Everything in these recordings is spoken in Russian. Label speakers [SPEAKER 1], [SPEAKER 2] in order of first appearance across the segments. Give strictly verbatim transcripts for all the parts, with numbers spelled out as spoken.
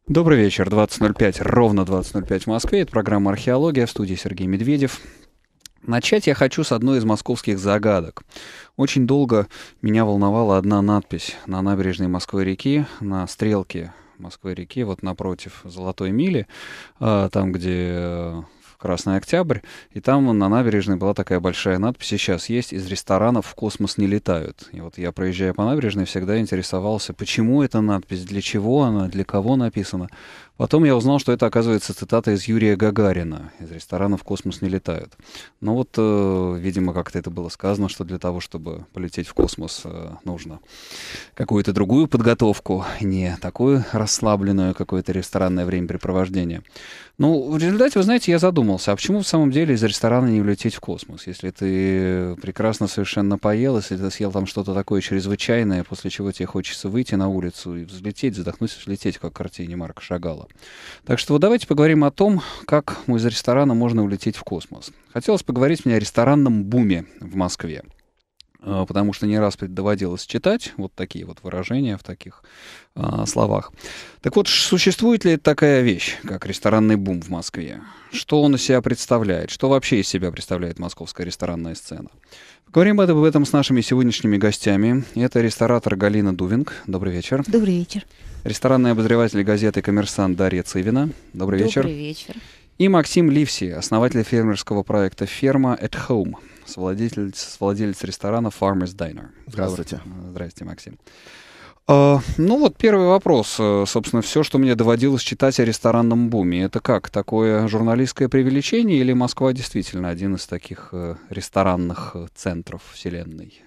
[SPEAKER 1] Добрый вечер, двадцать ноль пять, ровно двадцать ноль пять в Москве. Это программа «Археология», в студии Сергей Медведев. Начать я хочу с одной из московских загадок. Очень долго меня волновала одна надпись на набережной Москвы-реки, на стрелке Москвы-реки, вот напротив Золотой мили, там, где Красный Октябрь, и там на набережной была такая большая надпись, сейчас есть: «Из ресторанов в космос не летают». И вот я, проезжая по набережной, всегда интересовался, почему эта надпись, для чего она, для кого написана. Потом я узнал, что это, оказывается, цитата из Юрия Гагарина: «Из ресторанов в космос не летают». Но вот, э, видимо, как-то это было сказано, что для того, чтобы полететь в космос, э, нужно какую-то другую подготовку, не такую расслабленную, какое-то ресторанное времяпрепровождение. Ну, в результате, вы знаете, я задумался, а почему в самом деле из ресторана не улететь в космос? Если ты прекрасно совершенно поел, если ты съел там что-то такое чрезвычайное, после чего тебе хочется выйти на улицу и взлететь, задохнусь, взлететь, как в картине Марка Шагала. Так что вот давайте поговорим о том, как из ресторана можно улететь в космос. Хотелось поговорить мне о ресторанном буме в Москве, потому что не раз доводилось читать вот такие вот выражения в таких а, словах. Так вот, существует ли такая вещь, как ресторанный бум в Москве? Что он из себя представляет? Что вообще из себя представляет московская ресторанная сцена? Поговорим об этом с нашими сегодняшними гостями. Это ресторатор Галина Дувинг. Добрый вечер.
[SPEAKER 2] Добрый вечер.
[SPEAKER 1] Ресторанный обозреватель газеты «Коммерсант» Дарья Цывина. Добрый вечер.
[SPEAKER 2] Добрый вечер.
[SPEAKER 1] И Максим Ливси, основатель фермерского проекта «Ферма at Home», совладелец, владелец ресторана Farmer's Diner.
[SPEAKER 3] Здравствуйте.
[SPEAKER 1] Здравствуйте, Максим. Uh, ну вот первый вопрос. Uh, собственно, все, что мне доводилось читать о ресторанном буме. Это как? Такое журналистское преувеличение или Москва действительно один из таких uh, ресторанных uh, центров вселенной?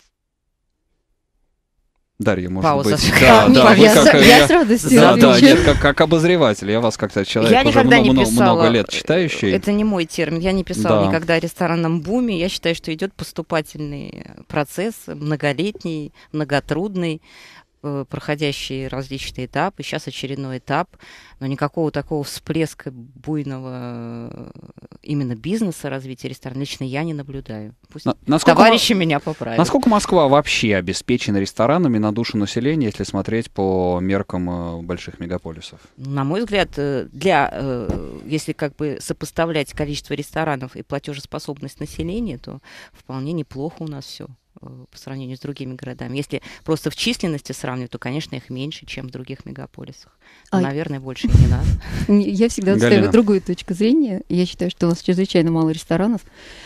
[SPEAKER 1] Дарья, может
[SPEAKER 2] Пауза.
[SPEAKER 1] быть... Да, да,
[SPEAKER 2] я,
[SPEAKER 1] как,
[SPEAKER 2] я,
[SPEAKER 1] я
[SPEAKER 2] с радостью
[SPEAKER 1] Да,
[SPEAKER 2] отвечу.
[SPEAKER 1] да, нет, как, как обозреватель. Я вас как-то человек
[SPEAKER 2] я
[SPEAKER 1] уже
[SPEAKER 2] никогда
[SPEAKER 1] много,
[SPEAKER 2] не писала,
[SPEAKER 1] много лет читающий.
[SPEAKER 2] Это не мой термин. Я не писала
[SPEAKER 1] Да.
[SPEAKER 2] никогда о ресторанном буме. Я считаю, что идет поступательный процесс, многолетний, многотрудный, проходящий различные этапы. Сейчас очередной этап, но никакого такого всплеска буйного именно бизнеса, развития ресторана лично я не наблюдаю. Пусть
[SPEAKER 1] насколько
[SPEAKER 2] товарищи
[SPEAKER 1] мо...
[SPEAKER 2] меня поправят.
[SPEAKER 1] Насколько Москва вообще обеспечена ресторанами на душу населения, если смотреть по меркам больших мегаполисов?
[SPEAKER 2] На мой взгляд, для, если как бы сопоставлять количество ресторанов и платежеспособность населения, то вполне неплохо у нас все по сравнению с другими городами. Если просто в численности сравнивать, то, конечно, их меньше, чем в других мегаполисах. А... Наверное, больше не надо.
[SPEAKER 4] Я всегда отстаиваю другую точку зрения. Я считаю, что у нас чрезвычайно мало ресторанов.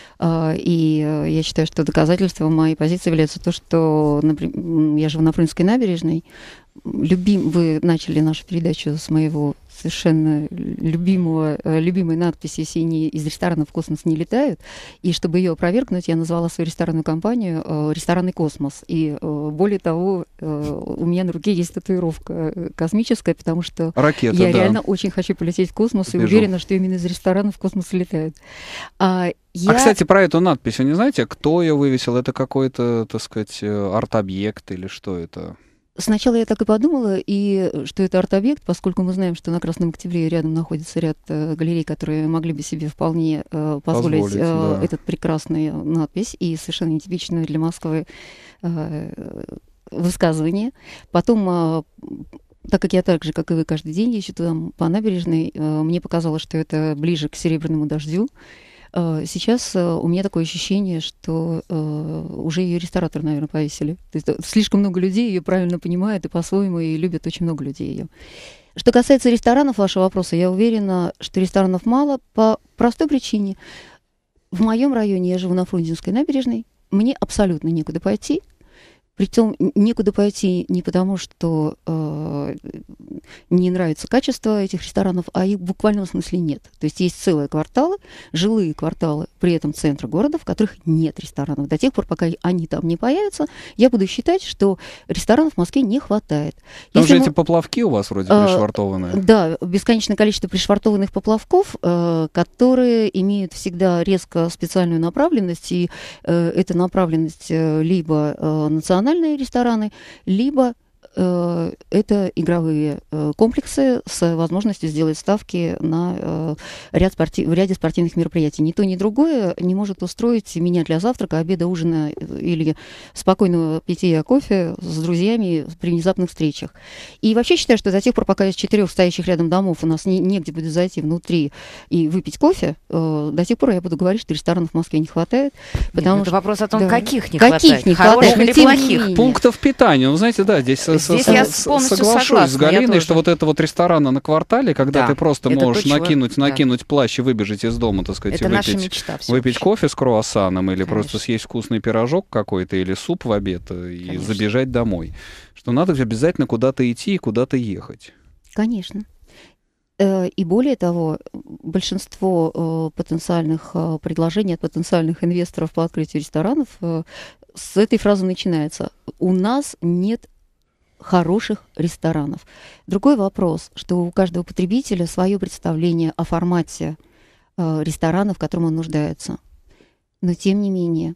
[SPEAKER 4] И я считаю, что доказательством моей позиции является то, что, например, я живу на Фрунзенской набережной. Любим... Вы начали нашу передачу с моего совершенно любимого, любимой надписи «Синие из ресторанов в космос не летают». И чтобы ее опровергнуть, я назвала свою ресторанную компанию «Ресторанный космос». И более того, у меня на руке есть татуировка космическая, потому что
[SPEAKER 1] Ракета,
[SPEAKER 4] я
[SPEAKER 1] да.
[SPEAKER 4] реально очень хочу полететь в космос.
[SPEAKER 1] Вижу.
[SPEAKER 4] И уверена, что именно из ресторанов в космос летают. А, я...
[SPEAKER 1] а, кстати, про эту надпись, вы не знаете, кто ее вывесил? Это какой-то, так сказать, арт-объект или что это?
[SPEAKER 4] Сначала я так и подумала, и что это арт-объект, поскольку мы знаем, что на Красном Октябре рядом находится ряд э, галерей, которые могли бы себе вполне э, позволить, позволить э, да. этот прекрасный надпись и совершенно нетипичную для Москвы э, высказывание. Потом, э, так как я так же, как и вы, каждый день езжу там по набережной, э, мне показалось, что это ближе к серебряному дождю. Сейчас у меня такое ощущение, что uh, уже ее ресторатор, наверное, повесили. То есть слишком много людей ее правильно понимают и по-своему, и любят очень много людей ее. Что касается ресторанов, вашего вопроса, я уверена, что ресторанов мало по простой причине. В моем районе, я живу на Фрунзенской набережной, мне абсолютно некуда пойти. Притом некуда пойти не потому, что э, не нравится качество этих ресторанов, а их в буквальном смысле нет. То есть есть целые кварталы, жилые кварталы, при этом центра города, в которых нет ресторанов. До тех пор, пока они там не появятся, я буду считать, что ресторанов в Москве не хватает.
[SPEAKER 1] Там же мы... эти поплавки у вас вроде э, пришвартованные.
[SPEAKER 4] Да, бесконечное количество пришвартованных поплавков, э, которые имеют всегда резко специальную направленность, и э, эта направленность э, либо э, национальная рестораны, либо э, это игровые э, комплексы с возможностью сделать ставки на э, ряд спорти- в ряде спортивных мероприятий. Ни то, ни другое не может устроить меня для завтрака, обеда, ужина или спокойного питья кофе с друзьями при внезапных встречах. И вообще считаю, что до тех пор, пока из четырех стоящих рядом домов у нас не, негде будет зайти внутри и выпить кофе, э, до тех пор я буду говорить, что ресторанов в Москве не хватает. Потому
[SPEAKER 2] Нет,
[SPEAKER 4] что...
[SPEAKER 2] Это вопрос о том, да. каких не
[SPEAKER 4] каких
[SPEAKER 2] хватает.
[SPEAKER 4] Не
[SPEAKER 2] Хороших
[SPEAKER 4] хватает,
[SPEAKER 2] или плохих.
[SPEAKER 1] Пунктов питания. Ну, знаете, да, здесь,
[SPEAKER 2] здесь
[SPEAKER 1] с,
[SPEAKER 2] я
[SPEAKER 1] с,
[SPEAKER 2] соглашусь
[SPEAKER 1] с Галиной, что вот это вот рестораны на квартале, когда
[SPEAKER 2] да,
[SPEAKER 1] ты просто можешь
[SPEAKER 2] то,
[SPEAKER 1] накинуть,
[SPEAKER 2] чего...
[SPEAKER 1] накинуть
[SPEAKER 2] да.
[SPEAKER 1] плащ и выбежать из дома, так сказать,
[SPEAKER 2] это
[SPEAKER 1] и выпить,
[SPEAKER 2] мечта,
[SPEAKER 1] выпить кофе с круассаном или
[SPEAKER 2] Конечно.
[SPEAKER 1] просто съесть вкусный пирожок какой-то или суп в обед и
[SPEAKER 2] Конечно.
[SPEAKER 1] забежать домой. Что надо обязательно куда-то идти и куда-то ехать.
[SPEAKER 4] Конечно. И более того, большинство потенциальных предложений от потенциальных инвесторов по открытию ресторанов с этой фразы начинается. У нас нет хороших ресторанов. Другой вопрос, что у каждого потребителя свое представление о формате ресторана, в котором он нуждается. Но тем не менее,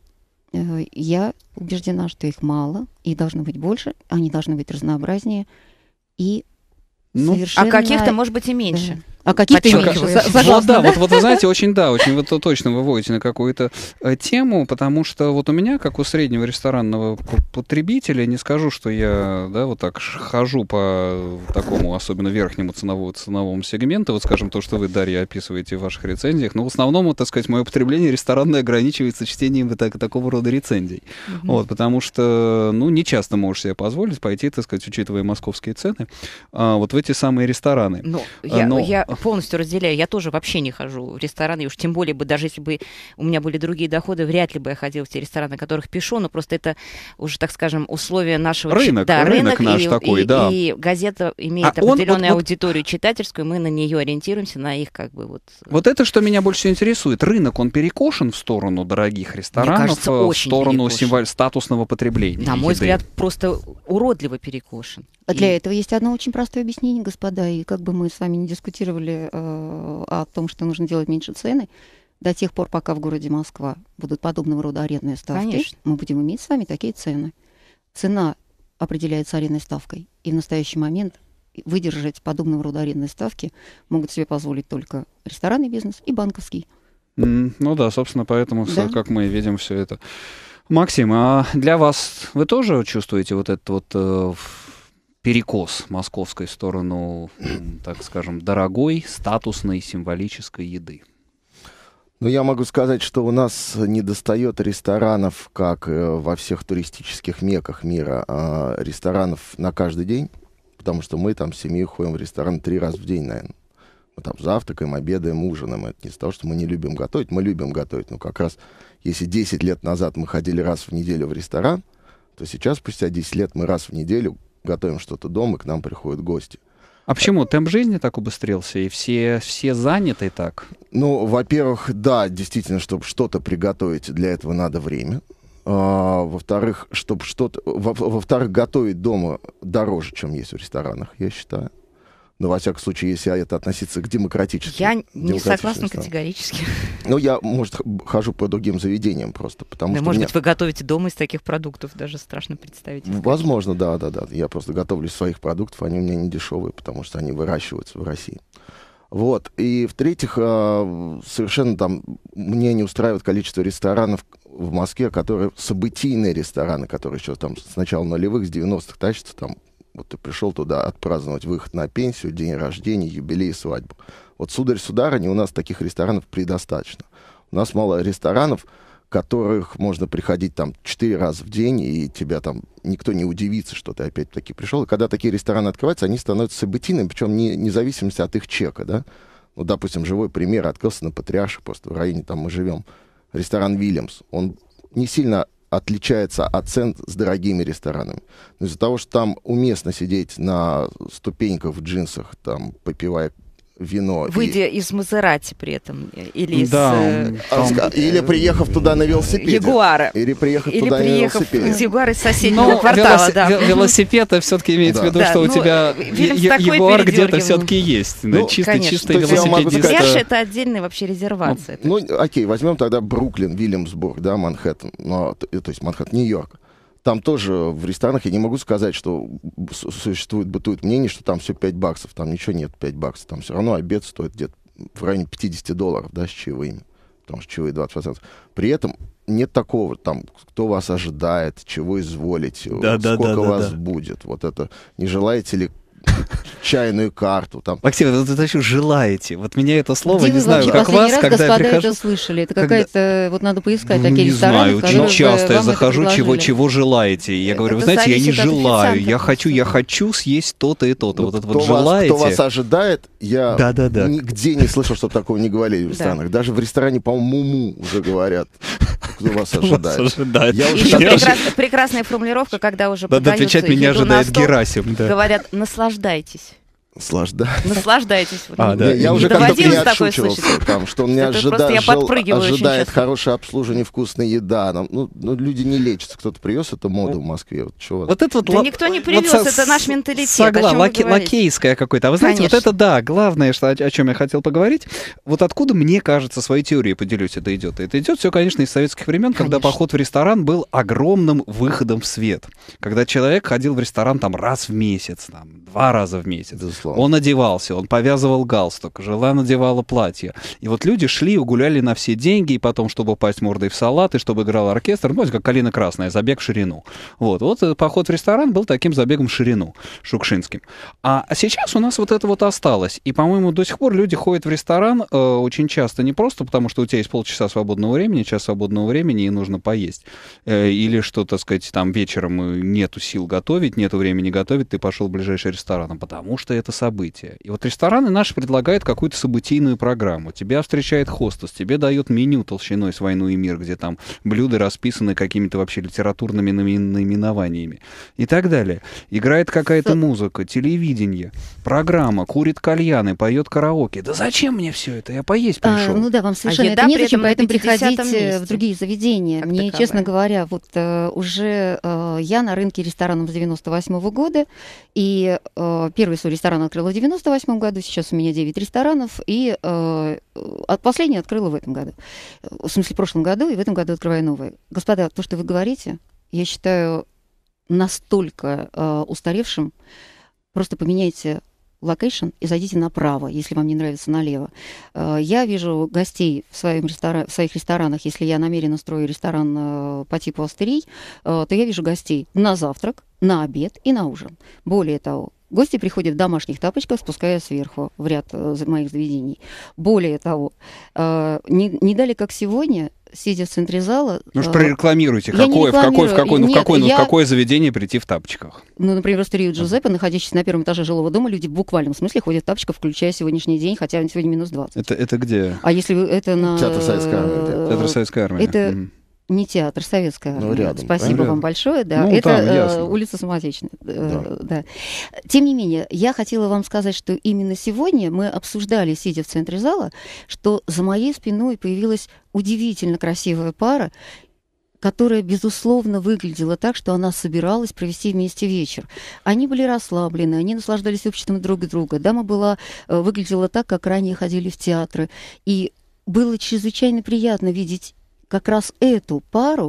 [SPEAKER 4] я убеждена, что их мало, и должно быть больше, они должны быть разнообразнее и
[SPEAKER 2] ну,
[SPEAKER 4] совершенно...
[SPEAKER 2] А каких-то, может быть, и меньше.
[SPEAKER 4] Да. А каких-то меньше.
[SPEAKER 1] Вот, да, вот, вот вы знаете, очень, да, очень вы то точно выводите на какую-то э, тему, потому что вот у меня, как у среднего ресторанного потребителя, не скажу, что я, да, вот так хожу по такому, особенно верхнему ценовому, ценовому сегменту, вот, скажем, то, что вы, Дарья, описываете в ваших рецензиях, но в основном, вот, так сказать, мое потребление ресторанное ограничивается чтением так, такого рода рецензий. Mm-hmm. Вот, потому что, ну, не часто можешь себе позволить пойти, так сказать, учитывая московские цены, а, вот в эти самые рестораны.
[SPEAKER 2] Ну, я,
[SPEAKER 1] но...
[SPEAKER 2] я полностью разделяю. Я тоже вообще не хожу в рестораны, и уж тем более бы, даже если бы у меня были другие доходы, вряд ли бы я ходила в те рестораны, о которых пишу, но просто это уже, так скажем, условия нашего...
[SPEAKER 1] Рынок,
[SPEAKER 2] да,
[SPEAKER 1] рынок, рынок наш
[SPEAKER 2] и,
[SPEAKER 1] такой,
[SPEAKER 2] и,
[SPEAKER 1] да.
[SPEAKER 2] И газета имеет а определенную он, вот, аудиторию вот, читательскую, мы на нее ориентируемся, на их как бы вот...
[SPEAKER 1] Вот это, что меня больше интересует. Рынок, он перекошен в сторону дорогих ресторанов,
[SPEAKER 2] мне кажется,
[SPEAKER 1] в сторону
[SPEAKER 2] символь...
[SPEAKER 1] статусного потребления?
[SPEAKER 2] На мой
[SPEAKER 1] еды.
[SPEAKER 2] взгляд, просто уродливо перекошен.
[SPEAKER 4] А для и... этого есть одно очень простое объяснение, господа, и как бы мы с вами не дискутировали э, о том, что нужно делать меньше цены, до тех пор, пока в городе Москва будут подобного рода арендные ставки,
[SPEAKER 2] Конечно.
[SPEAKER 4] мы будем иметь с вами такие цены. Цена определяется арендной ставкой, и в настоящий момент выдержать подобного рода арендные ставки могут себе позволить только ресторанный бизнес и банковский.
[SPEAKER 1] Mm, ну да, собственно, поэтому,
[SPEAKER 4] да.
[SPEAKER 1] все, как мы видим, все это. Максим, а для вас вы тоже чувствуете вот этот вот э, перекос московской в сторону, так скажем, дорогой, статусной, символической еды?
[SPEAKER 3] Ну, я могу сказать, что у нас недостает ресторанов, как э, во всех туристических меках мира, а ресторанов на каждый день, потому что мы там с семьей ходим в ресторан три раза в день, наверное. Мы там завтракаем, обедаем, ужинаем. Это не из-за того, что мы не любим готовить, мы любим готовить. Но как раз, если десять лет назад мы ходили раз в неделю в ресторан, то сейчас, спустя десять лет, мы раз в неделю готовим что-то дома, и к нам приходят гости.
[SPEAKER 1] А почему? Темп жизни так убыстрился, и все, все заняты так?
[SPEAKER 3] Ну, во-первых, да, действительно, чтобы что-то приготовить, для этого надо время. А, во-вторых, чтобы что-то... Во- во-вторых, готовить дома дороже, чем есть в ресторанах, я считаю. Но, во всяком случае, если это относиться к демократическим...
[SPEAKER 2] Я не согласна категорически.
[SPEAKER 3] Ну, я, может, хожу по другим заведениям просто, потому
[SPEAKER 2] да,
[SPEAKER 3] что...
[SPEAKER 2] может
[SPEAKER 3] меня...
[SPEAKER 2] быть, вы готовите дома из таких продуктов, даже страшно представить.
[SPEAKER 3] Возможно, да, да, да. Я просто готовлю из своих продуктов, они у меня не дешевые, потому что они выращиваются в России. Вот. И, в-третьих, совершенно там мне не устраивает количество ресторанов в Москве, которые событийные рестораны, которые еще там с начала нулевых, с девяностых тащатся там. Вот ты пришел туда отпраздновать выход на пенсию, день рождения, юбилей, свадьбу. Вот, сударь-сударыня, у нас таких ресторанов предостаточно. У нас мало ресторанов, в которых можно приходить там четыре раза в день, и тебя там никто не удивится, что ты опять-таки пришел. И когда такие рестораны открываются, они становятся событийными, причем не, не в зависимости от их чека, да. Ну, допустим, живой пример, открылся на Патриарших, просто в районе там мы живем, ресторан «Вильямс». Он не сильно отличается от цен с дорогими ресторанами. Но из-за того, что там уместно сидеть на ступеньках в джинсах, там, попивая вино.
[SPEAKER 2] Выйдя
[SPEAKER 3] и...
[SPEAKER 2] из Мазерати при этом. Или
[SPEAKER 1] да,
[SPEAKER 2] из...
[SPEAKER 3] Там... Или приехав туда на велосипеде.
[SPEAKER 2] Ягуара.
[SPEAKER 3] Или приехав
[SPEAKER 2] Или
[SPEAKER 3] туда
[SPEAKER 2] приехав
[SPEAKER 3] на велосипеде.
[SPEAKER 2] с Ягуара из соседнего
[SPEAKER 1] Но
[SPEAKER 2] квартала.
[SPEAKER 1] велос...
[SPEAKER 2] Да.
[SPEAKER 1] Велосипед все-таки имеется да. в виду,
[SPEAKER 2] да,
[SPEAKER 1] что у
[SPEAKER 2] ну,
[SPEAKER 1] тебя Ягуар где-то все-таки есть.
[SPEAKER 3] Ну,
[SPEAKER 1] чисто-чистый
[SPEAKER 3] велосипедист.
[SPEAKER 2] Пляж — это отдельная вообще резервация.
[SPEAKER 3] Ну, ну, окей, возьмем тогда Бруклин, Вильямсбург, да, Манхэттен, ну, то, то есть Манхэттен, Нью-Йорк. там тоже в ресторанах я не могу сказать, что существует, бытует мнение, что там все пять баксов. Там ничего нет пять баксов. Там все равно обед стоит где-то в районе пятьдесят долларов, да, с чаевыми. Потому что чаевые двадцать процентов. При этом нет такого, там, кто вас ожидает, чего изволите,
[SPEAKER 1] да,
[SPEAKER 3] сколько
[SPEAKER 1] да, да,
[SPEAKER 3] вас
[SPEAKER 1] да.
[SPEAKER 3] будет. Вот это, не желаете ли чайную карту. Там.
[SPEAKER 1] Максим, вы тут еще желаете. Вот меня это слово,
[SPEAKER 4] Где
[SPEAKER 1] не
[SPEAKER 4] вы
[SPEAKER 1] знаю, как вас,
[SPEAKER 4] раз,
[SPEAKER 1] когда я прихожу...
[SPEAKER 4] это слышали? Это
[SPEAKER 1] когда...
[SPEAKER 4] какая-то... Вот надо поискать
[SPEAKER 1] ну,
[SPEAKER 4] такие
[SPEAKER 1] не
[SPEAKER 4] рестораны,
[SPEAKER 1] знаю, очень часто я захожу, чего,
[SPEAKER 4] чего
[SPEAKER 1] чего желаете. И я
[SPEAKER 2] это
[SPEAKER 1] говорю, вы знаете, я не желаю, я
[SPEAKER 2] просто.
[SPEAKER 1] хочу, я хочу съесть то-то и то-то.
[SPEAKER 3] Ну,
[SPEAKER 1] вот это
[SPEAKER 3] кто
[SPEAKER 1] вот
[SPEAKER 3] вас,
[SPEAKER 1] желаете.
[SPEAKER 3] Кто вас ожидает, я
[SPEAKER 1] да, да, да.
[SPEAKER 3] нигде не слышал, чтобы такого не говорили в ресторанах. Даже в ресторане, по-моему, Муму уже говорят. Кто вас ожидает.
[SPEAKER 1] Вас ожидает.
[SPEAKER 3] Я уже
[SPEAKER 2] Еще
[SPEAKER 3] я
[SPEAKER 2] прекрас, прекрасная формулировка, когда уже
[SPEAKER 1] Надо
[SPEAKER 2] подаются
[SPEAKER 1] отвечать, меня
[SPEAKER 2] еду на
[SPEAKER 1] ожидает
[SPEAKER 2] стол,
[SPEAKER 1] Герасим. Да.
[SPEAKER 2] говорят, наслаждайтесь.
[SPEAKER 3] Наслаждаюсь.
[SPEAKER 2] Наслаждайтесь.
[SPEAKER 1] А,
[SPEAKER 2] не,
[SPEAKER 1] да.
[SPEAKER 3] Я
[SPEAKER 2] не
[SPEAKER 3] уже как-то не
[SPEAKER 2] доводилось такое
[SPEAKER 3] отшучивался,
[SPEAKER 2] слышать?
[SPEAKER 3] там, что он не
[SPEAKER 2] Это просто
[SPEAKER 3] ожида...
[SPEAKER 2] я
[SPEAKER 3] жел-
[SPEAKER 2] подпрыгиваю очень
[SPEAKER 3] ожидает
[SPEAKER 2] часто.
[SPEAKER 3] хорошее обслуживание, вкусная еда. Нам, ну, ну, люди не лечатся. Кто-то привез эту моду в Москве. Вот, чего?
[SPEAKER 1] Вот это вот
[SPEAKER 2] Да
[SPEAKER 1] ла-
[SPEAKER 2] никто не
[SPEAKER 1] вот
[SPEAKER 2] привез,
[SPEAKER 1] со-
[SPEAKER 2] это наш менталитет.
[SPEAKER 1] Согла...
[SPEAKER 2] О чем вы
[SPEAKER 1] лаке-
[SPEAKER 2] говорите?
[SPEAKER 1] лакейское какое-то. А вы знаете,
[SPEAKER 2] Конечно.
[SPEAKER 1] вот это да, главное, что, о, о чем я хотел поговорить. Вот откуда, мне кажется, своей теорией поделюсь, это идет. Это идет все, конечно, из советских времен, когда
[SPEAKER 2] Конечно.
[SPEAKER 1] поход в ресторан был огромным выходом в свет. Когда человек ходил в ресторан там раз в месяц, там, два раза в месяц.
[SPEAKER 3] Безусловно.
[SPEAKER 1] Он одевался, он повязывал галстук, жена надевала платье. И вот люди шли и гуляли на все деньги, и потом, чтобы упасть мордой в салат, и чтобы играл оркестр, ну, как «Калина красная», забег в ширину. Вот, вот этот поход в ресторан был таким забегом в ширину, шукшинским. А, а сейчас у нас вот это вот осталось. И, по-моему, до сих пор люди ходят в ресторан э, очень часто не просто потому, что у тебя есть полчаса свободного времени, час свободного времени, и нужно поесть. Э, или что, так сказать, там вечером э, нету сил готовить, нету времени готовить, ты пошел в ближайший ресторан, а потому что это событие. И вот рестораны наши предлагают какую-то событийную программу. Тебя встречает хостес, тебе дает меню толщиной с «Войну и мир», где там блюда расписаны какими-то вообще литературными наименованиями и так далее. Играет какая-то музыка, телевидение, программа, курит кальяны, поет караоке. Да зачем мне все это? Я поесть пришел.
[SPEAKER 4] А, ну да, вам совершенно
[SPEAKER 2] А
[SPEAKER 4] это
[SPEAKER 2] еда
[SPEAKER 4] незачем,
[SPEAKER 2] при этом на
[SPEAKER 4] поэтому
[SPEAKER 2] пятидесятом
[SPEAKER 4] приходите
[SPEAKER 2] месте.
[SPEAKER 4] в другие заведения.
[SPEAKER 2] Как
[SPEAKER 4] Мне,
[SPEAKER 2] таковая.
[SPEAKER 4] честно говоря, вот э, уже э, я на рынке ресторанов с девяносто восьмого года, и э, первый свой ресторан открыла в девяносто восьмом году, сейчас у меня девять ресторанов, и э, от последний открыла в этом году. В смысле, в прошлом году, и в этом году открываю новый. Господа, то, что вы говорите, я считаю настолько э, устаревшим. Просто поменяйте локейшн и зайдите направо, если вам не нравится налево. Э, я вижу гостей в, своем ресторан, в своих ресторанах, если я намеренно строю ресторан э, по типу Астерий, э, то я вижу гостей на завтрак, на обед и на ужин. Более того, гости приходят в домашних тапочках, спускаясь сверху в ряд э, моих заведений. Более того, э, не, не дали, как сегодня, сидя в центре зала...
[SPEAKER 1] Ну что
[SPEAKER 4] э,
[SPEAKER 1] прорекламируйте,
[SPEAKER 4] я не
[SPEAKER 1] какое, в какое, в какое, ну, в
[SPEAKER 4] Нет,
[SPEAKER 1] какое, ну, в
[SPEAKER 4] я-
[SPEAKER 1] какое заведение прийти в тапочках?
[SPEAKER 4] Ну, например, в Астерию Джузеппе, находящийся на первом этаже жилого дома, люди в буквальном смысле ходят в тапочках, включая сегодняшний день, хотя сегодня минус двадцать.
[SPEAKER 1] Это, это где?
[SPEAKER 4] А если вы это на...
[SPEAKER 3] Театр Советской Армии, да.
[SPEAKER 1] Театр Советской Армии.
[SPEAKER 4] Это
[SPEAKER 1] Мгм.
[SPEAKER 4] не театр, советская
[SPEAKER 3] Ну,
[SPEAKER 4] армия.
[SPEAKER 3] рядом,
[SPEAKER 4] Спасибо
[SPEAKER 1] рядом.
[SPEAKER 4] вам большое. Да.
[SPEAKER 1] Ну,
[SPEAKER 4] это
[SPEAKER 1] там,
[SPEAKER 4] э,
[SPEAKER 1] ясно.
[SPEAKER 4] улица Самотечная. Э, да. Тем не менее, я хотела вам сказать, что именно сегодня мы обсуждали, сидя в центре зала, что за моей спиной появилась удивительно красивая пара, которая, безусловно, выглядела так, что она собиралась провести вместе вечер. Они были расслаблены, они наслаждались обществом друг друга. Дама была, э, выглядела так, как ранее ходили в театры. И было чрезвычайно приятно видеть как раз эту пару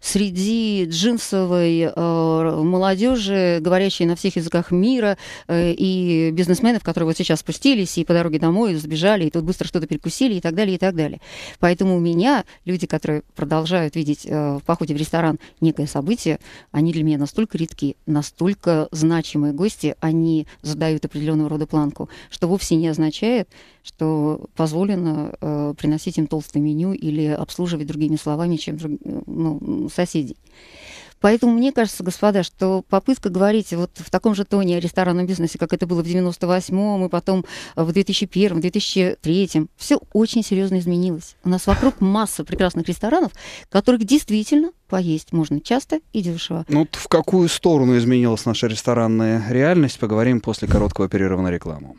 [SPEAKER 4] среди джинсовой э, молодежи, говорящей на всех языках мира, э, и бизнесменов, которые вот сейчас спустились и по дороге домой сбежали, и тут быстро что-то перекусили, и так далее, и так далее. Поэтому у меня люди, которые продолжают видеть э, в походе в ресторан некое событие, они для меня настолько редки, настолько значимые гости, они задают определенного рода планку, что вовсе не означает, что позволено э, приносить им толстое меню или обслуживать другими словами, чем друг, ну, соседей. Поэтому мне кажется, господа, что попытка говорить вот в таком же тоне о ресторанном бизнесе, как это было в девяносто восьмом и потом в две тысячи первом, две тысячи третьем, все очень серьезно изменилось. У нас вокруг масса прекрасных ресторанов, в которых действительно поесть можно часто и дешево.
[SPEAKER 1] Ну, вот в какую сторону изменилась наша ресторанная реальность, поговорим после короткого перерыва на рекламу.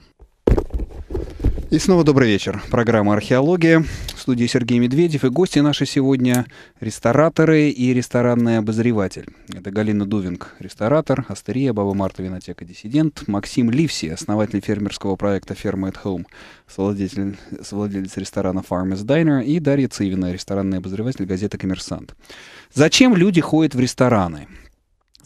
[SPEAKER 1] И снова добрый вечер. Программа «Археология». В студии Сергей Медведев. И гости наши сегодня — рестораторы и ресторанный обозреватель. Это Галина Дувинг, ресторатор, Астерия, Баба Марта, винотека «Диссидент», Максим Ливси, основатель фермерского проекта «Ферма at Home», совладелец, совладелец ресторана Farmer's Diner, и Дарья Цивина, ресторанный обозреватель газеты «Коммерсант». Зачем люди ходят в рестораны?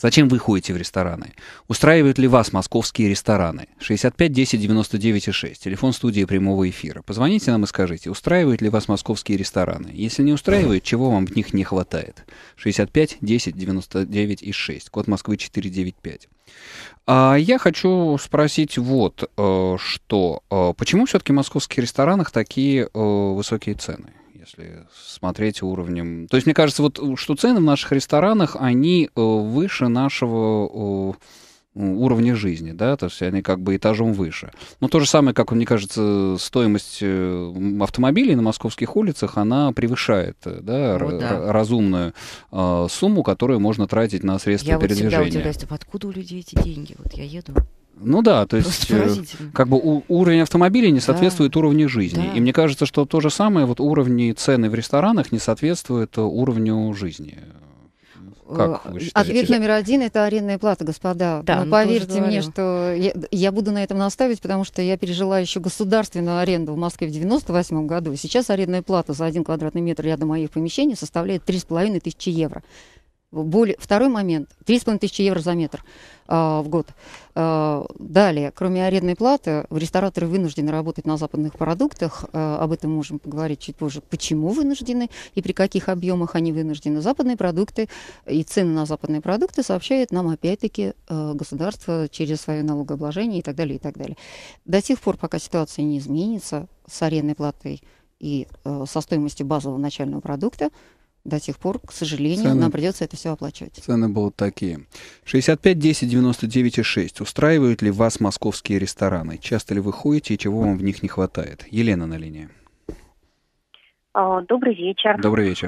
[SPEAKER 1] Зачем вы ходите в рестораны? Устраивают ли вас московские рестораны? шестьдесят пять десять девяносто девять шесть, телефон студии прямого эфира. Позвоните нам и скажите, устраивают ли вас московские рестораны? Если не устраивают, чего вам в них не хватает? шестьдесят пять десять девяносто девять шесть, код Москвы четыре девять пять. А я хочу спросить вот что. Почему все-таки в московских ресторанах такие высокие цены? Если смотреть уровнем... То есть, мне кажется, вот, что цены в наших ресторанах, они э, выше нашего э, уровня жизни, да, то есть они как бы этажом выше. Но то же самое, как, мне кажется, стоимость автомобилей на московских улицах, она превышает, да,
[SPEAKER 2] О, да.
[SPEAKER 1] разумную э, сумму, которую можно тратить на средства
[SPEAKER 2] я
[SPEAKER 1] передвижения.
[SPEAKER 2] Я вот всегда удивляюсь, откуда у людей эти деньги? Вот я еду...
[SPEAKER 1] Ну да, то есть э, как бы у, уровень автомобилей не соответствует да. уровню жизни. Да. И мне кажется, что то же самое, вот уровни цены в ресторанах не соответствуют уровню жизни. Как вы считаете?
[SPEAKER 4] Ответ номер один — это арендная плата, господа. Да, Но поверьте мне, что я, я буду на этом настаивать, потому что я пережила еще государственную аренду в Москве в девяносто восьмом году. Сейчас арендная плата за один квадратный метр рядом моих помещений составляет три с половиной тысячи евро. Более, второй момент — три с половиной тысячи евро за метр а, в год. А, далее, кроме арендной платы, рестораторы вынуждены работать на западных продуктах. А, об этом можем поговорить чуть позже. Почему вынуждены и при каких объемах они вынуждены? Западные продукты и цены на западные продукты сообщает нам опять-таки а, государство через свое налогообложение и так далее, и так далее. До тех пор, пока ситуация не изменится с арендной платой и а, со стоимостью базового начального продукта, до тех пор, к сожалению, цены, нам придется это все оплачивать.
[SPEAKER 1] Цены будут такие. шестьдесят пять десять девяносто девять шесть. Устраивают ли вас московские рестораны? Часто ли вы ходите и чего вам в них не хватает? Елена на линии.
[SPEAKER 5] Добрый вечер.
[SPEAKER 1] Добрый вечер.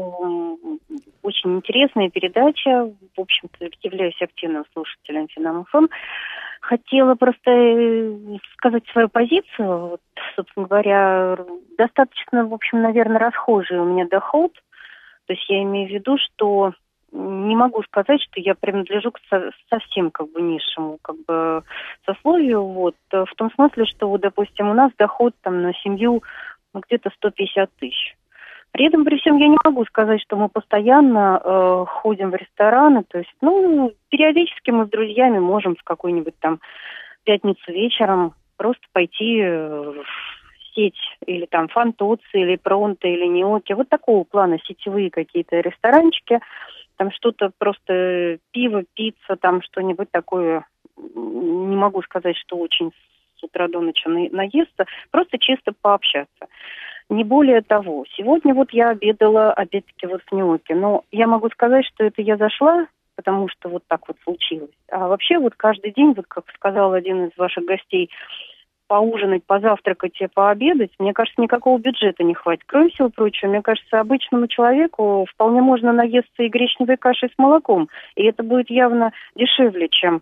[SPEAKER 5] Очень интересная передача. В общем-то, являюсь активным слушателем Финам.ФМ. Хотела просто сказать свою позицию. Вот, собственно говоря, достаточно, в общем, наверное, расхожий у меня доход. То есть я имею в виду, что не могу сказать, что я принадлежу к со- совсем как бы низшему как бы сословию. Вот, в том смысле, что, вот, допустим, у нас доход там на семью ну, где-то сто пятьдесят тысяч. При этом, при всем, я не могу сказать, что мы постоянно э, ходим в рестораны. То есть, ну, периодически мы с друзьями можем в какую-нибудь там пятницу вечером просто пойти э, в сеть или там Фантоцци, или Пронто, или Ниоки. Вот такого плана сетевые какие-то ресторанчики. Там что-то просто пиво, пицца, там что-нибудь такое. Не могу сказать, что очень с утра до ночи на- наесться. Просто чисто пообщаться. Не более того. Сегодня вот я обедала, опять-таки, вот в Ниоки. Но я могу сказать, что это я зашла, потому что вот так вот случилось. А вообще вот каждый день, вот как сказал один из ваших гостей, поужинать, позавтракать и пообедать, мне кажется, никакого бюджета не хватит. Кроме всего прочего, мне кажется, обычному человеку вполне можно наесться и гречневой кашей с молоком. И это будет явно дешевле, чем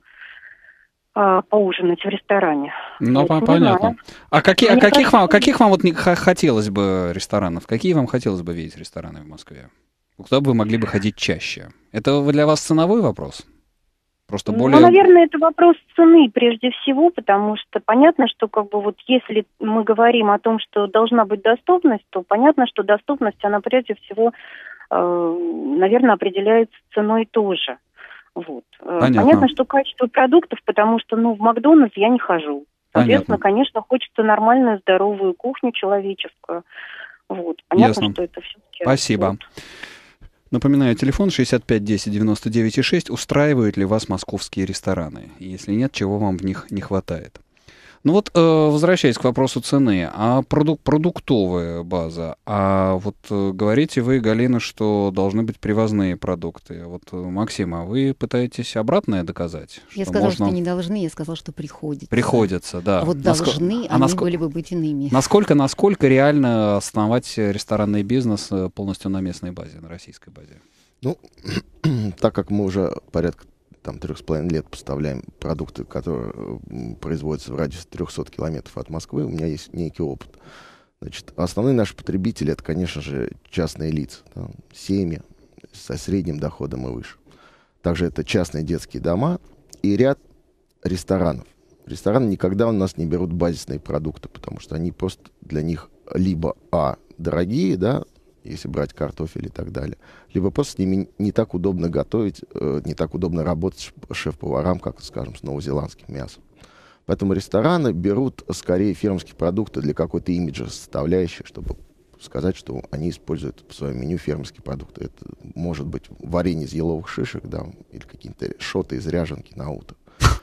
[SPEAKER 5] а, поужинать в ресторане.
[SPEAKER 1] Ну, вот, понятно. А, какие, а каких, кажется, вам, каких вам вот не, хотелось бы ресторанов? Какие вам хотелось бы видеть рестораны в Москве? Куда бы вы могли бы ходить чаще? Это для вас ценовой вопрос? Просто более...
[SPEAKER 5] Ну, наверное, это вопрос цены прежде всего, потому что понятно, что как бы вот если мы говорим о том, что должна быть доступность, то понятно, что доступность, она прежде всего, э, наверное, определяется ценой тоже. Вот. Понятно. Понятно, что качество продуктов, потому что, ну, в Макдональдс я не хожу. Соответственно, понятно. Конечно, хочется нормальную, здоровую кухню человеческую. Вот. Понятно,
[SPEAKER 1] Ясно.
[SPEAKER 5] что это все-таки...
[SPEAKER 1] Спасибо.
[SPEAKER 5] Вот.
[SPEAKER 1] Напоминаю, телефон шестьдесят пять десять девяносто девять шесть. Устраивают ли вас московские рестораны? Если нет, чего вам в них не хватает? Ну вот, э, возвращаясь к вопросу цены, а продук- продуктовая база, а вот э, говорите вы, Галина, что должны быть привозные продукты. Вот, э, Максим, а вы пытаетесь обратное доказать?
[SPEAKER 4] Я
[SPEAKER 1] что
[SPEAKER 4] сказала,
[SPEAKER 1] можно...
[SPEAKER 4] что не должны, я сказала, что приходится.
[SPEAKER 1] Приходится, да.
[SPEAKER 4] А вот
[SPEAKER 1] Наско...
[SPEAKER 4] должны,
[SPEAKER 1] а
[SPEAKER 4] они
[SPEAKER 1] наско...
[SPEAKER 4] были бы быть иными.
[SPEAKER 1] Насколько, насколько реально основать ресторанный бизнес полностью на местной базе, на российской базе?
[SPEAKER 3] Ну, так как мы уже порядка там трех с половиной лет поставляем продукты, которые производятся в радиусе трехсот километров от Москвы, у меня есть некий опыт. Значит, основные наши потребители — это, конечно же, частные лица, да, семьи со средним доходом и выше. Также это частные детские дома и ряд ресторанов. Рестораны никогда у нас не берут базисные продукты, потому что они просто для них либо а. дорогие, да, если брать картофель и так далее. Либо просто с ними не так удобно готовить, э, не так удобно работать шеф-поварам, как, скажем, с новозеландским мясом. Поэтому рестораны берут скорее фермерские продукты для какой-то имиджа составляющей, чтобы сказать, что они используют в своем меню фермерские продукты. Это может быть варенье из еловых шишек, да, или какие-то шоты из ряженки на утро.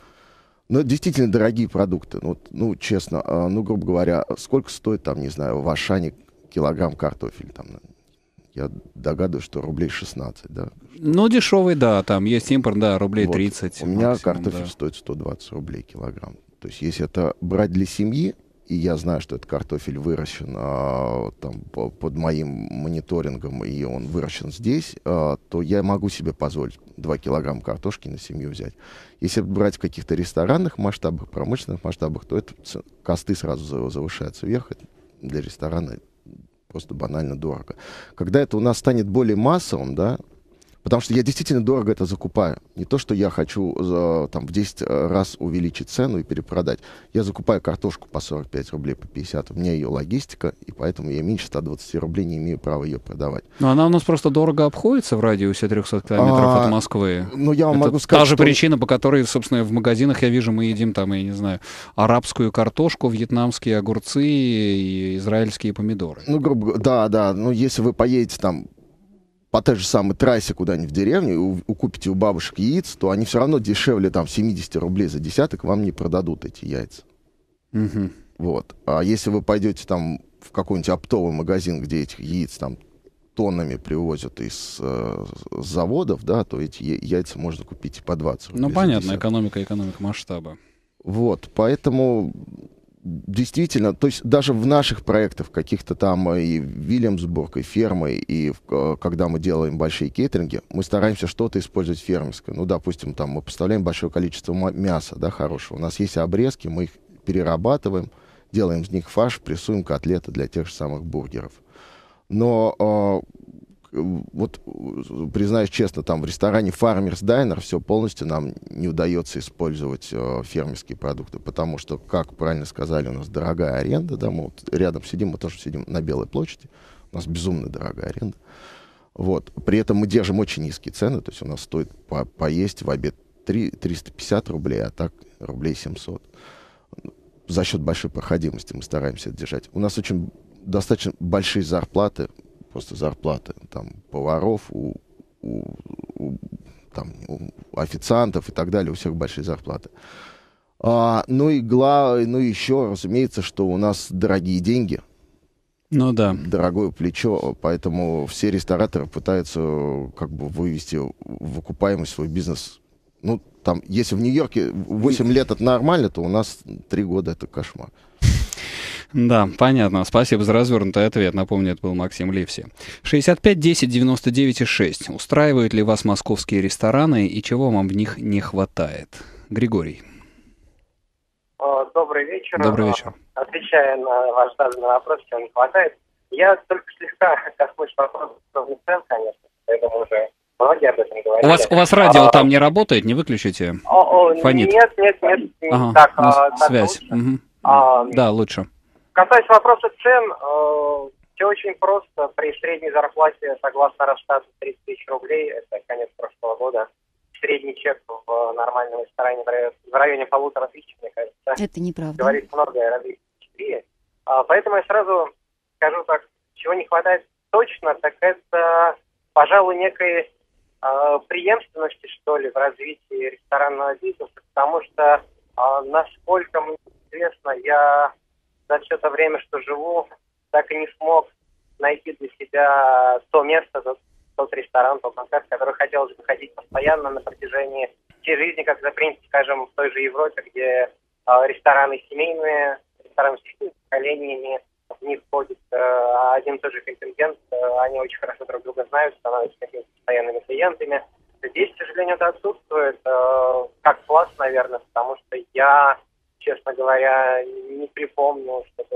[SPEAKER 3] Но это действительно дорогие продукты. Ну, ну, честно, ну, грубо говоря, сколько стоит, там, не знаю, в Ашане килограмм картофеля? Там, я догадываюсь, что рублей шестнадцать, да?
[SPEAKER 1] Ну, дешевый, да, там есть импорт, да, рублей вот. тридцать.
[SPEAKER 3] У меня максимум, картофель да. стоит сто двадцать рублей килограмм. То есть, если это брать для семьи, и я знаю, что этот картофель выращен а, там, по, под моим мониторингом, и он выращен здесь, а, то я могу себе позволить два килограмма картошки на семью взять. Если брать в каких-то ресторанных масштабах, промышленных масштабах, то это косты сразу завышаются вверх. Это для ресторана просто банально дорого. Когда это у нас станет более массовым, да, потому что я действительно дорого это закупаю. Не то, что я хочу за, там, в десять раз увеличить цену и перепродать. Я закупаю картошку по сорок пять рублей, по пятьдесят. У меня ее логистика, и поэтому я меньше ста двадцати рублей не имею права ее продавать.
[SPEAKER 1] Но она у нас просто дорого обходится в радиусе трехсот километров а, от Москвы.
[SPEAKER 3] Ну, я вам
[SPEAKER 1] это
[SPEAKER 3] могу сказать,
[SPEAKER 1] та же
[SPEAKER 3] что...
[SPEAKER 1] причина, по которой, собственно, в магазинах я вижу, мы едим там, я не знаю, арабскую картошку, вьетнамские огурцы и израильские помидоры.
[SPEAKER 3] Ну, грубо говоря, да, да. Ну, если вы поедете там по той же самой трассе куда-нибудь в деревню, и купите у бабушек яиц, то они все равно дешевле там семьдесят рублей за десяток вам не продадут эти яйца.
[SPEAKER 1] Угу.
[SPEAKER 3] Вот. А если вы пойдете там в какой-нибудь оптовый магазин, где этих яиц там тоннами привозят из э, заводов, да, то эти яйца можно купить и по двадцать рублей.
[SPEAKER 1] Ну, понятно, экономика, экономика масштаба.
[SPEAKER 3] Вот, поэтому... Действительно, то есть даже в наших проектах, каких-то там и Вильямсбург, и фермы, и в, когда мы делаем большие кейтеринги, мы стараемся что-то использовать фермерское. Ну, допустим, там мы поставляем большое количество мяса, да, хорошего. У нас есть обрезки, мы их перерабатываем, делаем из них фарш, прессуем котлеты для тех же самых бургеров. Но вот, признаюсь честно, там в ресторане Farmers Diner все полностью нам не удается использовать э, фермерские продукты, потому что, как правильно сказали, у нас дорогая аренда, да, мы вот рядом сидим, мы тоже сидим на Белой площади, у нас безумно дорогая аренда. Вот. При этом мы держим очень низкие цены, то есть у нас стоит по поесть в обед триста пятьдесят рублей, а так рублей семьсот. За счет большой проходимости мы стараемся это держать. У нас очень достаточно большие зарплаты, просто зарплаты там поваров, у, у, у, там, у официантов и так далее, у всех большие зарплаты. А, ну и гла, ну еще, разумеется, что у нас дорогие деньги.
[SPEAKER 1] Ну да.
[SPEAKER 3] Дорогое плечо, поэтому все рестораторы пытаются как бы вывести в окупаемость свой бизнес. Ну, там, если в Нью-Йорке восемь лет это нормально, то у нас три года это кошмар.
[SPEAKER 1] Да, понятно. Спасибо за развернутый ответ. Напомню, это был Максим Ливси. шестьдесят пять десять девяносто девять шесть. Устраивают ли вас московские рестораны и чего вам в них не хватает? Григорий.
[SPEAKER 6] Добрый вечер.
[SPEAKER 1] Добрый вечер.
[SPEAKER 6] Отвечая на ваш заданный вопрос, чего не хватает, я только слегка коснусь вопроса цен, конечно, поэтому уже многие об этом говорили.
[SPEAKER 1] У вас, у вас радио а, там не работает, не выключите?
[SPEAKER 6] О, о,
[SPEAKER 1] Фонит.
[SPEAKER 6] Нет, нет, нет.
[SPEAKER 1] Ага,
[SPEAKER 6] так,
[SPEAKER 1] у нас
[SPEAKER 6] а,
[SPEAKER 1] связь.
[SPEAKER 6] Так
[SPEAKER 1] угу.
[SPEAKER 6] а,
[SPEAKER 1] да, лучше.
[SPEAKER 6] Касаясь вопроса цен, э, все очень просто. При средней зарплате, согласно Росстату, тридцать тысяч рублей, это конец прошлого года, средний чек в нормальном ресторане в районе полутора тысяч, мне кажется.
[SPEAKER 4] Это неправда.
[SPEAKER 6] Говорит многое, разве четыре. А, поэтому я сразу скажу так, чего не хватает точно, так это, пожалуй, некой а, преемственности, что ли, в развитии ресторанного бизнеса, потому что, а, насколько мне известно, я за все то время, что живу, так и не смог найти для себя то место, тот, тот ресторан, тот концерт, в который хотелось бы ходить постоянно на протяжении всей жизни, как это принято, скажем, в той же Европе, где э, рестораны семейные, рестораны с семейными поколениями, в них входит э, один и тот же контингент, э, они очень хорошо друг друга знают, становятся какими-то постоянными клиентами. Здесь, к сожалению, это отсутствует, э, как класс, наверное, потому что я, честно говоря, не припомню, чтобы,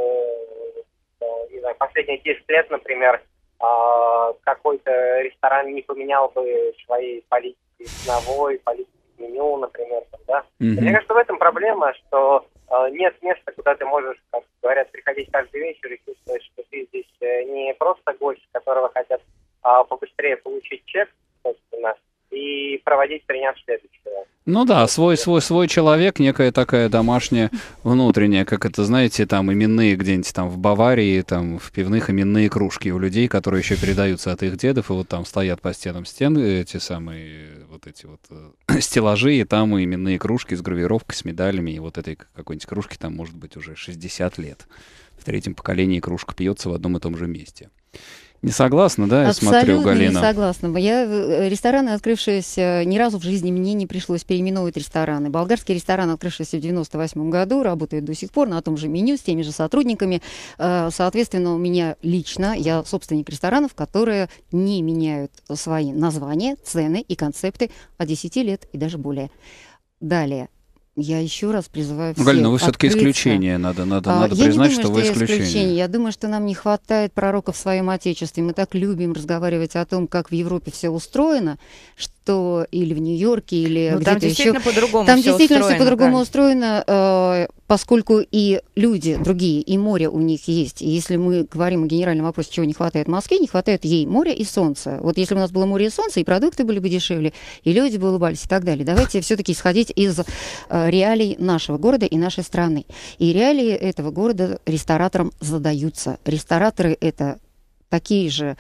[SPEAKER 6] не знаю, последние десять лет, например, какой-то ресторан не поменял бы своей политики ценовой, политики меню, например. Да? Mm-hmm. Мне кажется, в этом проблема, что нет места, куда ты можешь, как говорят, приходить каждый вечер и чувствовать, что ты здесь не просто гость, которого хотят а, побыстрее получить чек, собственно, и проводить принят следующего.
[SPEAKER 1] Ну да, свой, свой, свой человек, некая такая домашняя, внутренняя, как это, знаете, там именные где-нибудь там в Баварии, там в пивных именные кружки у людей, которые еще передаются от их дедов, и вот там стоят по стенам стены эти самые, вот эти вот э, стеллажи, и там именные кружки с гравировкой, с медалями, и вот этой какой-нибудь кружки там может быть уже шестьдесят лет. В третьем поколении кружка пьется в одном и том же месте. Не согласна, да, я
[SPEAKER 4] Абсолютно
[SPEAKER 1] смотрю, Галина?
[SPEAKER 4] Не согласна. Я, рестораны, открывшиеся, ни разу в жизни мне не пришлось переименовывать рестораны. Болгарский ресторан, открывшийся в девяносто восьмом году, работает до сих пор на том же меню, с теми же сотрудниками. Соответственно, у меня лично, я собственник ресторанов, которые не меняют свои названия, цены и концепты от десяти лет и даже более. Далее. Я еще раз призываю всех.
[SPEAKER 1] Галина, вы все-таки
[SPEAKER 4] открыться.
[SPEAKER 1] исключение, надо, надо,
[SPEAKER 4] А,
[SPEAKER 1] надо
[SPEAKER 4] я
[SPEAKER 1] признать,
[SPEAKER 4] не думаю,
[SPEAKER 1] что,
[SPEAKER 4] что
[SPEAKER 1] вы исключение.
[SPEAKER 4] исключение. Я думаю, что нам не хватает пророков в своем Отечестве. Мы так любим разговаривать о том, как в Европе все устроено, что или в Нью-Йорке, или
[SPEAKER 2] ну,
[SPEAKER 4] где-то
[SPEAKER 2] там действительно
[SPEAKER 4] еще.
[SPEAKER 2] по-другому
[SPEAKER 4] Там
[SPEAKER 2] все
[SPEAKER 4] действительно
[SPEAKER 2] устроено,
[SPEAKER 4] все по-другому
[SPEAKER 2] Галь.
[SPEAKER 4] устроено, э, поскольку и люди другие, и море у них есть. И если мы говорим о генеральном вопросе, чего не хватает Москве, не хватает ей моря и солнца. Вот если бы у нас было море и солнце, и продукты были бы дешевле, и люди бы улыбались и так далее. Давайте все-таки исходить из э, реалий нашего города и нашей страны. И реалии этого города рестораторам задаются. Рестораторы — это такие же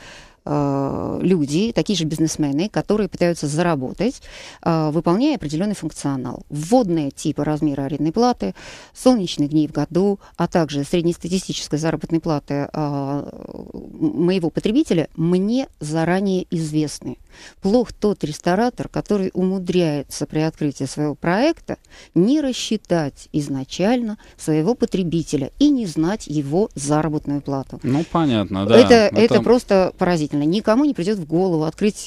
[SPEAKER 4] э, люди, такие же бизнесмены, которые пытаются заработать, э, выполняя определенный функционал. Вводные типы размера арендной платы, солнечных дней в году, а также среднестатистической заработной платы э, моего потребителя мне заранее известны. Плох тот ресторатор, который умудряется при открытии своего проекта не рассчитать изначально своего потребителя и не знать его заработную плату.
[SPEAKER 1] Ну, понятно, да.
[SPEAKER 4] Это,
[SPEAKER 1] это...
[SPEAKER 4] это просто поразительно. Никому не придет в голову открыть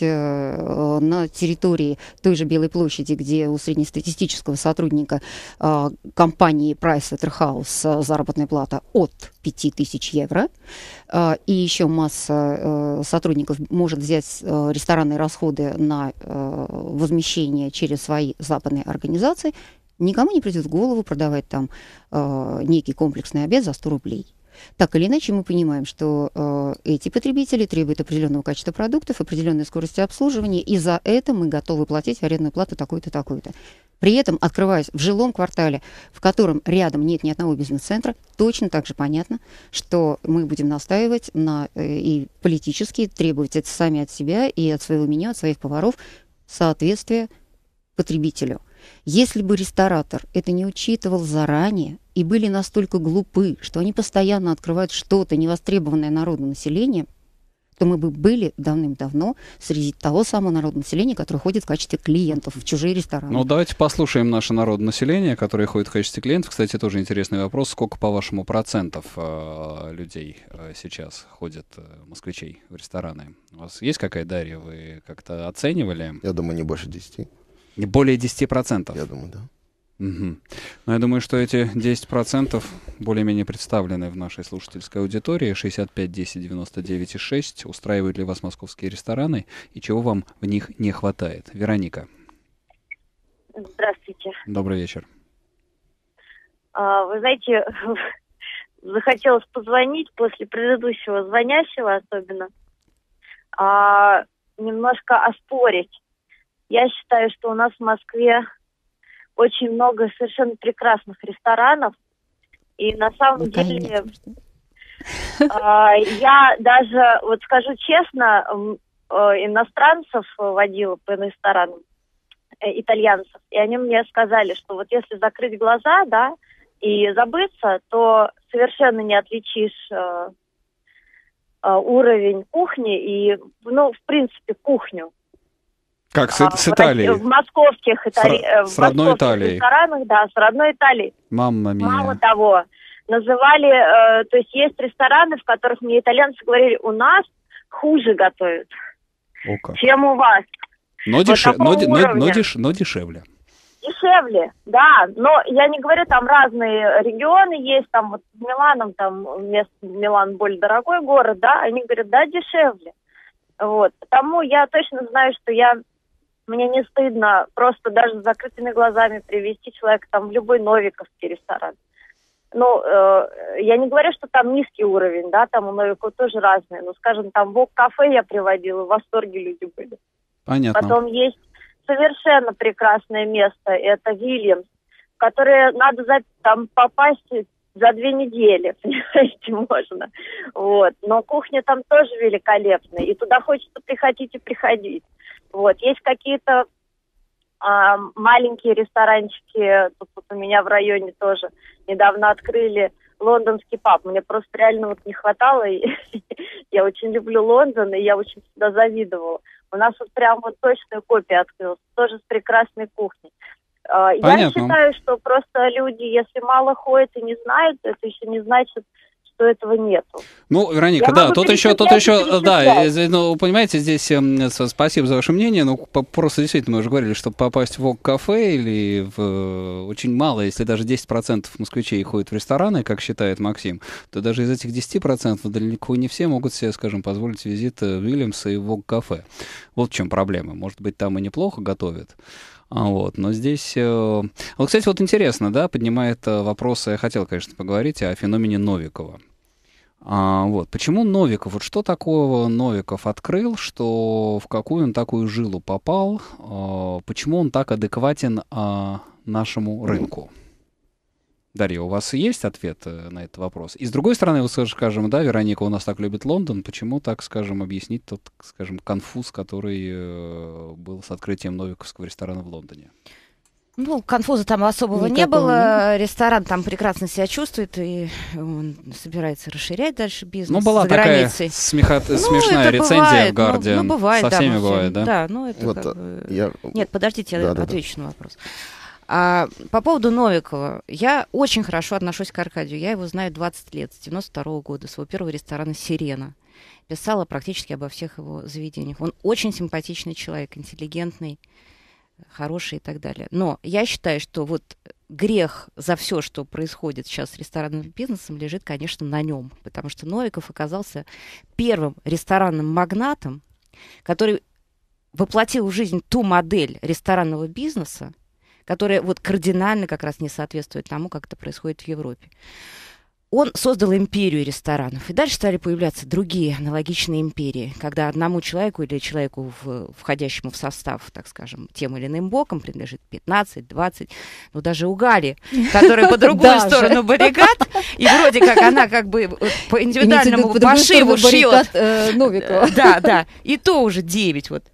[SPEAKER 4] э, на территории той же Белой площади, где у среднестатистического сотрудника э, компании Pricewaterhouse заработная плата от пяти тысяч евро, э, и еще масса э, сотрудников может взять э, ресторанные расходы на э, возмещение через свои западные организации, никому не придет в голову продавать там э, некий комплексный обед за сто рублей. Так или иначе, мы понимаем, что э, эти потребители требуют определенного качества продуктов, определенной скорости обслуживания, и за это мы готовы платить арендную плату такую-то, такую-то. При этом, открываясь в жилом квартале, в котором рядом нет ни одного бизнес-центра, точно так же понятно, что мы будем настаивать на, э, и политически требовать это сами от себя и от своего меню, от своих поваров, соответствие потребителю. Если бы ресторатор это не учитывал заранее и были настолько глупы, что они постоянно открывают что-то, невостребованное народным населением, то мы бы были давным-давно среди того самого народного населения, которое ходит в качестве клиентов в чужие рестораны.
[SPEAKER 1] Ну, давайте послушаем наше народное население, которое ходит в качестве клиентов. Кстати, тоже интересный вопрос. Сколько, по-вашему, процентов э, людей э, сейчас ходят, э, москвичей, в рестораны? У вас есть какая, Дарья, вы как-то оценивали?
[SPEAKER 3] Я думаю, не больше десяти.
[SPEAKER 1] Не более десяти процентов?
[SPEAKER 3] Я думаю, да.
[SPEAKER 1] Угу. Но я думаю, что эти десять процентов более-менее представлены в нашей слушательской аудитории. шестьдесят пять десять девяносто девять шесть. Устраивают ли вас московские рестораны и чего вам в них не хватает? Вероника.
[SPEAKER 5] Здравствуйте.
[SPEAKER 1] Добрый вечер.
[SPEAKER 5] А, вы знаете, захотелось позвонить после предыдущего звонящего особенно, а, немножко оспорить. Я считаю, что у нас в Москве очень много совершенно прекрасных ресторанов. И на самом
[SPEAKER 4] ну,
[SPEAKER 5] деле, э, я даже, вот скажу честно, э, иностранцев водила по ресторанам, э, итальянцев, и они мне сказали, что вот если закрыть глаза, да, и забыться, то совершенно не отличишь э, э, уровень кухни и, ну, в принципе, кухню.
[SPEAKER 1] Как с, с Италией?
[SPEAKER 5] В московских, Итали...
[SPEAKER 1] с, с родной
[SPEAKER 5] московских
[SPEAKER 1] Италией.
[SPEAKER 5] ресторанах, да, с родной Италией.
[SPEAKER 1] Мамма мия.
[SPEAKER 5] Мало того, называли, э, то есть есть рестораны, в которых мне итальянцы говорили, у нас хуже готовят,
[SPEAKER 1] О, как.
[SPEAKER 5] чем у вас.
[SPEAKER 1] Но,
[SPEAKER 5] вот
[SPEAKER 1] деше... но, но, но, деш... но дешевле.
[SPEAKER 5] Дешевле, да, но я не говорю, там разные регионы есть, там вот с Миланом, там место Милан более дорогой город, да, они говорят, да, дешевле. Вот, потому я точно знаю, что я мне не стыдно просто даже с закрытыми глазами привести человека там в любой новиковский ресторан.
[SPEAKER 7] Ну, э, я не говорю, что там низкий уровень, да, там у Новикова тоже разные. Но, скажем, там Вок-кафе я приводила, в восторге люди были.
[SPEAKER 1] Понятно.
[SPEAKER 7] Потом есть совершенно прекрасное место, это Вильямс, в которое надо за, там попасть за две недели, понимаете, можно. Вот. Но кухня там тоже великолепная, и туда хочется приходить и приходить. Вот. Есть какие-то а, маленькие ресторанчики, тут вот у меня в районе тоже недавно открыли лондонский паб. Мне просто реально вот не хватало, и я очень люблю Лондон, и я очень всегда завидовала. У нас вот прям вот точная копия открылась, тоже с прекрасной кухней. Понятно. Я считаю, что просто люди, если мало ходят и не знают, это еще не значит, что этого нету.
[SPEAKER 1] Ну, Вероника, я да, тут еще, тут еще, да, ну, понимаете, здесь э, спасибо за ваше мнение, ну, просто действительно мы уже говорили, чтобы попасть в Вок-кафе или в очень мало, если даже десять процентов москвичей ходят в рестораны, как считает Максим, то даже из этих десяти процентов далеко не все могут себе, скажем, позволить визит в Вильямс и в Вок-кафе. Вот в чем проблема. Может быть, там и неплохо готовят. А вот, но здесь... Э... Вот, кстати, вот интересно, да, поднимает вопросы, я хотел, конечно, поговорить о феномене Новикова. А, вот, почему Новиков, вот что такого Новиков открыл, что в какую он такую жилу попал, а, почему он так адекватен а, нашему рынку? Дарья, у вас есть ответ на этот вопрос? И с другой стороны, вот скажем, да, Вероника у нас так любит Лондон, почему так, скажем, объяснить тот, скажем, конфуз, который э, был с открытием новиковского ресторана в Лондоне?
[SPEAKER 2] Ну, конфуза там особого Никакого не было. Нет. Ресторан там прекрасно себя чувствует, и он собирается расширять дальше бизнес.
[SPEAKER 1] Ну, была
[SPEAKER 2] за
[SPEAKER 1] такая
[SPEAKER 2] границей.
[SPEAKER 1] Смеха... ну, смешная рецензия
[SPEAKER 2] бывает,
[SPEAKER 1] в Guardian.
[SPEAKER 2] Ну, ну, бывает,
[SPEAKER 1] Со
[SPEAKER 2] да,
[SPEAKER 1] всеми бывает, да?
[SPEAKER 2] Да, ну это
[SPEAKER 3] вот,
[SPEAKER 2] как бы...
[SPEAKER 3] я...
[SPEAKER 2] Нет, подождите, я
[SPEAKER 3] да,
[SPEAKER 2] отвечу
[SPEAKER 3] да, да.
[SPEAKER 2] на вопрос. А, по поводу Новикова. Я очень хорошо отношусь к Аркадию. Я его знаю двадцать лет, с девяносто второго года, своего первого ресторана «Сирена». Писала практически обо всех его заведениях. Он очень симпатичный человек, интеллигентный, хороший и так далее. Но я считаю, что вот грех за все, что происходит сейчас с ресторанным бизнесом, лежит, конечно, на нем. Потому что Новиков оказался первым ресторанным магнатом, который воплотил в жизнь ту модель ресторанного бизнеса, которая вот кардинально как раз не соответствует тому, как это происходит в Европе. Он создал империю ресторанов. И дальше стали появляться другие аналогичные империи, когда одному человеку или человеку, в, входящему в состав, так скажем, тем или иным боком принадлежит пятнадцать, двадцать, ну даже у Гали, которая по другую сторону баррикад, и вроде как она как бы по индивидуальному пошиву шьет.
[SPEAKER 4] Новикова.
[SPEAKER 2] Да, да. И то уже девять вот.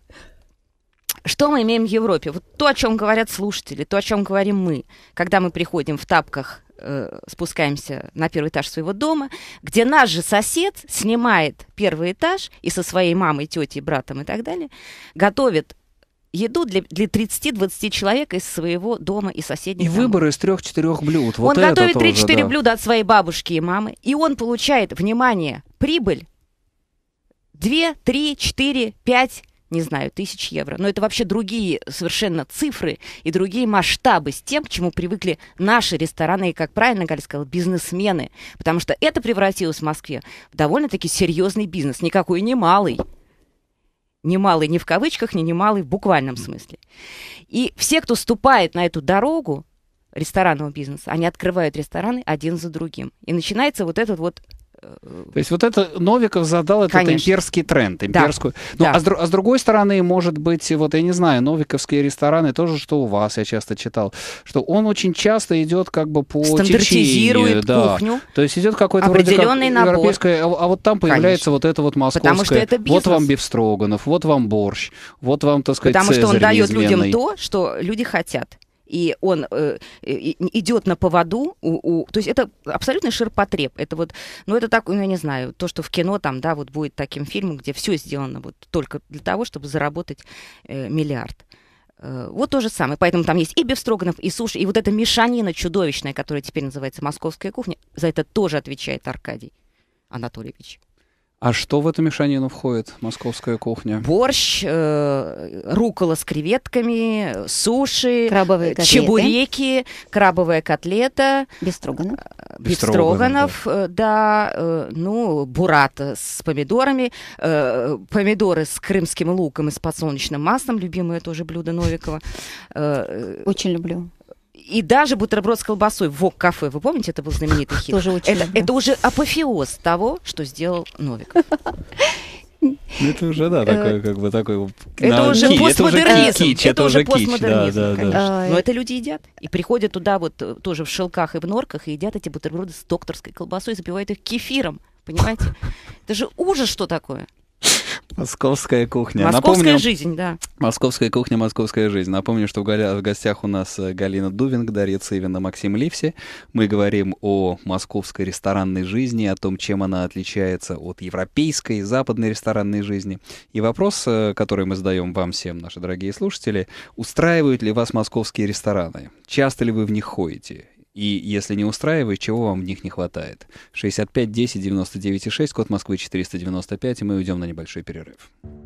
[SPEAKER 2] Что мы имеем в Европе? Вот то, о чем говорят слушатели, то, о чем говорим мы, когда мы приходим в тапках, э, спускаемся на первый этаж своего дома, где наш же сосед снимает первый этаж и со своей мамой, тетей, братом и так далее готовит еду для, для тридцати-двадцати человек из своего дома и соседних домов.
[SPEAKER 1] И выбор из трех-четырех блюд. Вот
[SPEAKER 2] он готовит
[SPEAKER 1] тоже,
[SPEAKER 2] три-четыре
[SPEAKER 1] да.
[SPEAKER 2] блюда от своей бабушки и мамы, и он получает, внимание, прибыль два, три, четыре, пять, не знаю, тысяч евро. Но это вообще другие совершенно цифры и другие масштабы с тем, к чему привыкли наши рестораны и, как правильно Галя сказала, бизнесмены. Потому что это превратилось в Москве в довольно-таки серьезный бизнес. Никакой не малый. Не малый ни в кавычках, ни не малый в буквальном смысле. И все, кто ступает на эту дорогу ресторанного бизнеса, они открывают рестораны один за другим. И начинается вот этот вот...
[SPEAKER 1] То есть вот это Новиков задал этот
[SPEAKER 2] Конечно.
[SPEAKER 1] имперский тренд, имперскую.
[SPEAKER 2] Да.
[SPEAKER 1] Ну,
[SPEAKER 2] Да.
[SPEAKER 1] а, с, а с другой стороны, может быть, вот я не знаю, новиковские рестораны тоже, что у вас, я часто читал, что он очень часто идет как бы по
[SPEAKER 2] стандартизирует
[SPEAKER 1] течению, да.
[SPEAKER 2] кухню.
[SPEAKER 1] То есть идет какой-то вроде как европейское, а, а вот там появляется
[SPEAKER 2] Конечно.
[SPEAKER 1] вот это вот московское.
[SPEAKER 2] Потому что это бизнес.
[SPEAKER 1] Вот вам бифстроганов, вот вам борщ, вот вам, так сказать,
[SPEAKER 2] Потому что он
[SPEAKER 1] Цезарь
[SPEAKER 2] дает людям
[SPEAKER 1] неизменный.
[SPEAKER 2] то, что люди хотят. И он э, идет на поводу, у, у, то есть это абсолютно ширпотреб. Это вот, ну это так, ну я не знаю, то, что в кино там, да, вот будет таким фильмом, где все сделано вот только для того, чтобы заработать э, миллиард. Э, вот то же самое. Поэтому там есть и бифстроганов, и суши, и вот эта мешанина чудовищная, которая теперь называется московская кухня, за это тоже отвечает Аркадий Анатольевич.
[SPEAKER 1] А что в эту мешанину входит, московская кухня?
[SPEAKER 2] Борщ, э, руккола с креветками, суши,
[SPEAKER 4] Крабовые котлеты.
[SPEAKER 2] чебуреки, крабовая котлета,
[SPEAKER 4] Бестроганов.
[SPEAKER 2] бифстроганов, да, да э, ну, бурата с помидорами, э, помидоры с крымским луком и с подсолнечным маслом, любимое тоже блюдо Новикова. Э,
[SPEAKER 4] Очень люблю.
[SPEAKER 2] И даже бутерброд с колбасой в ВОК-кафе, вы помните, это был знаменитый хит?
[SPEAKER 4] Тоже очень
[SPEAKER 2] это, это уже апофеоз того, что сделал Новиков.
[SPEAKER 1] Это уже, да, такой, как бы, такой...
[SPEAKER 2] Это уже постмодернизм.
[SPEAKER 1] Это уже постмодернизм,
[SPEAKER 2] конечно. Но это люди едят. И приходят туда вот тоже в шелках и в норках и едят эти бутерброды с докторской колбасой, запивают их кефиром. Понимаете? Это же ужас, что такое.
[SPEAKER 1] Московская кухня.
[SPEAKER 2] Московская
[SPEAKER 1] Напомню,
[SPEAKER 2] жизнь, да.
[SPEAKER 1] Московская кухня, московская жизнь. Напомню, что в, голя... в гостях у нас Галина Дувинг, Дарья Цивина, Максим Ливси. Мы говорим о московской ресторанной жизни, о том, чем она отличается от европейской, западной ресторанной жизни. И вопрос, который мы задаем вам всем, наши дорогие слушатели: устраивают ли вас московские рестораны? Часто ли вы в них ходите? И если не устраивает, чего вам в них не хватает? шестьдесят пять десять девяносто девять шесть, код Москвы четыреста девяносто пять, и мы уйдем на небольшой перерыв.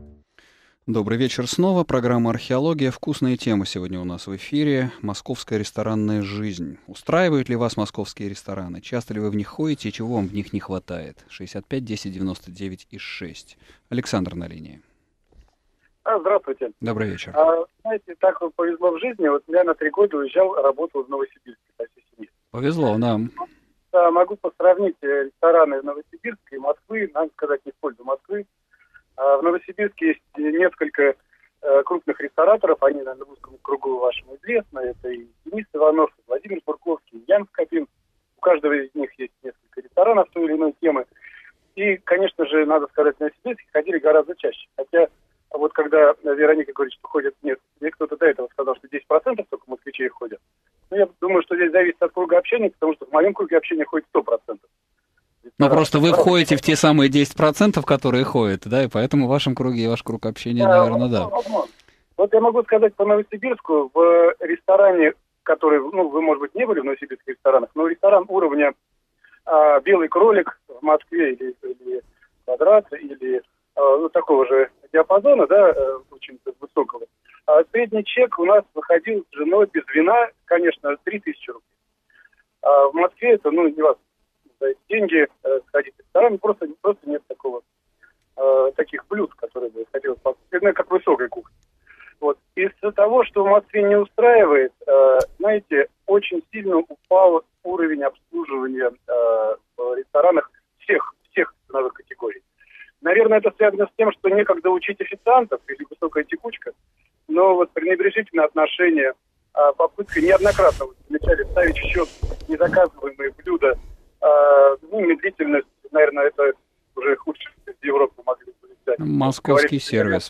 [SPEAKER 1] Добрый вечер снова. Программа «Археология». Вкусные темы сегодня у нас в эфире. Московская ресторанная жизнь. Устраивают ли вас московские рестораны? Часто ли вы в них ходите и чего вам в них не хватает? шестьдесят пять десять девяносто девять шесть. Александр на линии.
[SPEAKER 8] А, здравствуйте.
[SPEAKER 1] Добрый вечер.
[SPEAKER 8] А, знаете, так вот повезло в жизни. Вот я на три года уезжал, работал в Новосибирске по всей семье.
[SPEAKER 1] Повезло нам.
[SPEAKER 8] Да, могу посравнить рестораны Новосибирска и Москвы, надо сказать, не в пользу Москвы. А в Новосибирске есть несколько э, крупных рестораторов, они, наверное, в узком кругу вашему известны. Это и Денис Иванов, и Владимир Бурковский, и Ян Скобин. У каждого из них есть несколько ресторанов той или иной темы. И, конечно же, надо сказать, в Новосибирске ходили гораздо чаще. Хотя вот когда Вероника говорит, что ходят, нет, мне кто-то до этого сказал, что десять процентов только москвичей ходят. Но я думаю, что здесь зависит от круга общения, потому что в моем круге общения ходит сто процентов.
[SPEAKER 1] Ну, просто вы входите в те самые десять процентов, которые ходят, да, и поэтому в вашем круге и ваш круг общения, да, наверное, да.
[SPEAKER 8] Возможно. Вот я могу сказать по Новосибирску, в ресторане, который, ну, вы, может быть, не были в новосибирских ресторанах, но ресторан уровня а, «Белый кролик» в Москве или, или «Квадрат», или а, ну, такого же диапазона, да, очень высокого. А средний чек у нас выходил с женой без вина, конечно, три тысячи рублей. А в Москве это, ну, не вас за эти деньги э, сходить в ресторан, просто, просто нет такого, э, таких блюд, которые бы хотелось поставить, как высокой кухни. Вот. Из-за того, что в Москве не устраивает, э, знаете, очень сильно упал уровень обслуживания э, в ресторанах всех, всех ценовых категорий. Наверное, это связано с тем, что некогда учить официантов или высокая текучка, но вот пренебрежительное отношение, э, попытка неоднократно вот, вначале ставить в счет незаказываемые блюда, э, ну, медлительность, наверное, это уже худшее в Европе могли бы взять.
[SPEAKER 1] Московский сервис.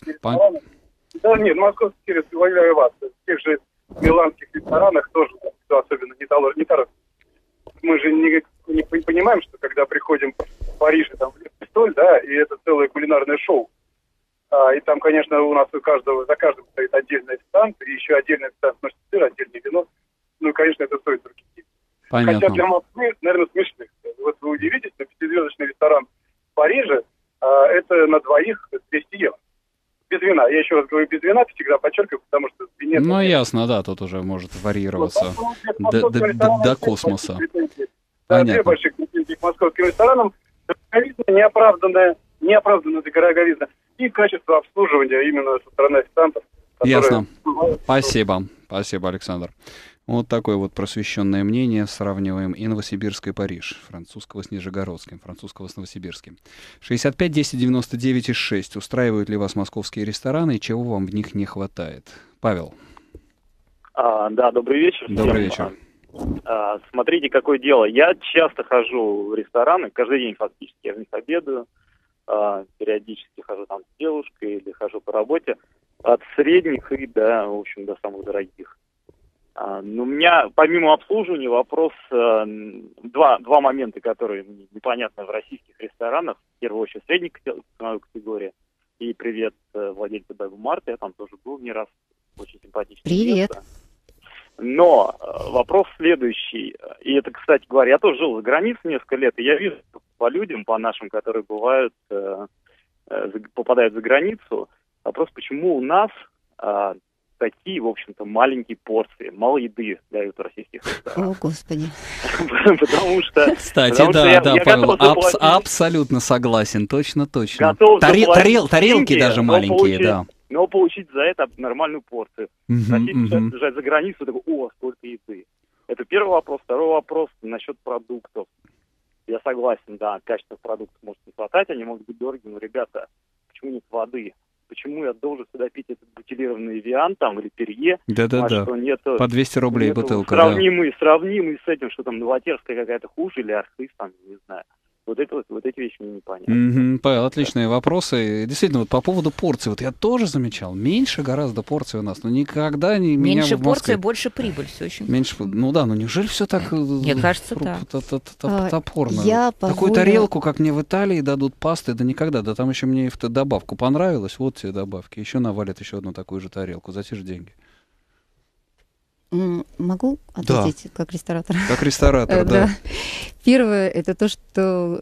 [SPEAKER 8] Да нет, московский сервис, уверяю вас, в тех же миланских ресторанах тоже, особенно не торопится. Мы же не, не понимаем, что когда приходим в Париж, там, в Ле-Пистоль, да, и это целое кулинарное шоу. А, и там, конечно, у нас у каждого, за каждым стоит отдельный официант, и еще отдельный официант носит сыр, отдельное вино. Ну, и, конечно, это стоит дорогих денег.
[SPEAKER 1] Понятно.
[SPEAKER 8] Хотя для Москвы, наверное, смешных. Вот вы удивитесь, но пятизвездочный ресторан в Париже, а, это на двоих двести евро. Без вина. Я еще раз говорю, без вина, всегда подчеркиваю, потому что... Винет,
[SPEAKER 1] ну, ясно, да, тут уже может варьироваться вот, до, до, до, до космоса.
[SPEAKER 8] Да, две больших претензии к московским ресторанам. Дороговизна, неоправданная, неоправданная дороговизна и качество обслуживания именно со стороны официантов.
[SPEAKER 1] Ясно. Которые... Спасибо. Спасибо, Александр. Вот такое вот просвещенное мнение. Сравниваем и Новосибирск, и Париж. Французского с Нижегородским, французского с Новосибирским. шестьдесят пять десять девяносто девять шесть. Устраивают ли вас московские рестораны и чего вам в них не хватает? Павел.
[SPEAKER 9] А, да, добрый вечер.
[SPEAKER 1] Добрый вечер.
[SPEAKER 9] А, смотрите, какое дело. Я часто хожу в рестораны, каждый день фактически. Я в них обедаю. А, периодически хожу там с девушкой или хожу по работе. От средних и до, в общем, до самых дорогих. А, но у меня, помимо обслуживания, вопрос, а, два, два момента, которые мне непонятны в российских ресторанах. В первую очередь, средняя ценовая категория. И привет владельцу Бэбу Марта, я там тоже был не раз. Очень симпатичное
[SPEAKER 4] Привет.
[SPEAKER 9] место. Но вопрос следующий. И это, кстати говоря, я тоже жил за границей несколько лет, и я вижу по людям, по нашим, которые бывают, э, э, попадают за границу, вопрос, почему у нас э, такие, в общем-то, маленькие порции, мало еды дают в российских ресторанах.
[SPEAKER 4] О, Господи.
[SPEAKER 9] Потому что...
[SPEAKER 1] Кстати, да, да, Павел, абсолютно согласен, точно, точно. Тарелки даже маленькие, да.
[SPEAKER 9] Но получить за это нормальную порцию. Российцы сейчас приезжают за границу, такой, о, сколько еды. Это первый вопрос. Второй вопрос насчет продуктов. Я согласен, да, качественных продуктов может не хватать, они могут быть дорогими, но, ребята, почему нет воды? Почему я должен сюда пить этот бутилированный Эвиан там или Перье?
[SPEAKER 1] Да-да-да,
[SPEAKER 9] а нету,
[SPEAKER 1] по двести рублей
[SPEAKER 9] нету
[SPEAKER 1] бутылка.
[SPEAKER 9] Сравнимый, да. сравнимый с этим, что там Новотерская какая-то хуже или Архыз, там, не знаю. Вот, это, вот, вот эти вещи мне непонятны.
[SPEAKER 1] Mm-hmm, Павел, отличные вопросы. Действительно, вот по поводу порций, вот я тоже замечал, меньше гораздо порций у нас, но никогда не меня
[SPEAKER 2] меньше
[SPEAKER 1] в Москве...
[SPEAKER 2] порции, больше прибыль, все очень.
[SPEAKER 1] Меньше, ну да, ну неужели все так?
[SPEAKER 2] Мне кажется, да.
[SPEAKER 1] Топорно.
[SPEAKER 4] Я
[SPEAKER 1] Такую тарелку, как мне в Италии дадут пасты, да никогда, да там еще мне в добавку понравилось, вот тебе добавки, еще навалят еще одну такую же тарелку за те же деньги.
[SPEAKER 4] Могу ответить да. как ресторатор?
[SPEAKER 1] Как ресторатор, да.
[SPEAKER 4] Первое, это то, что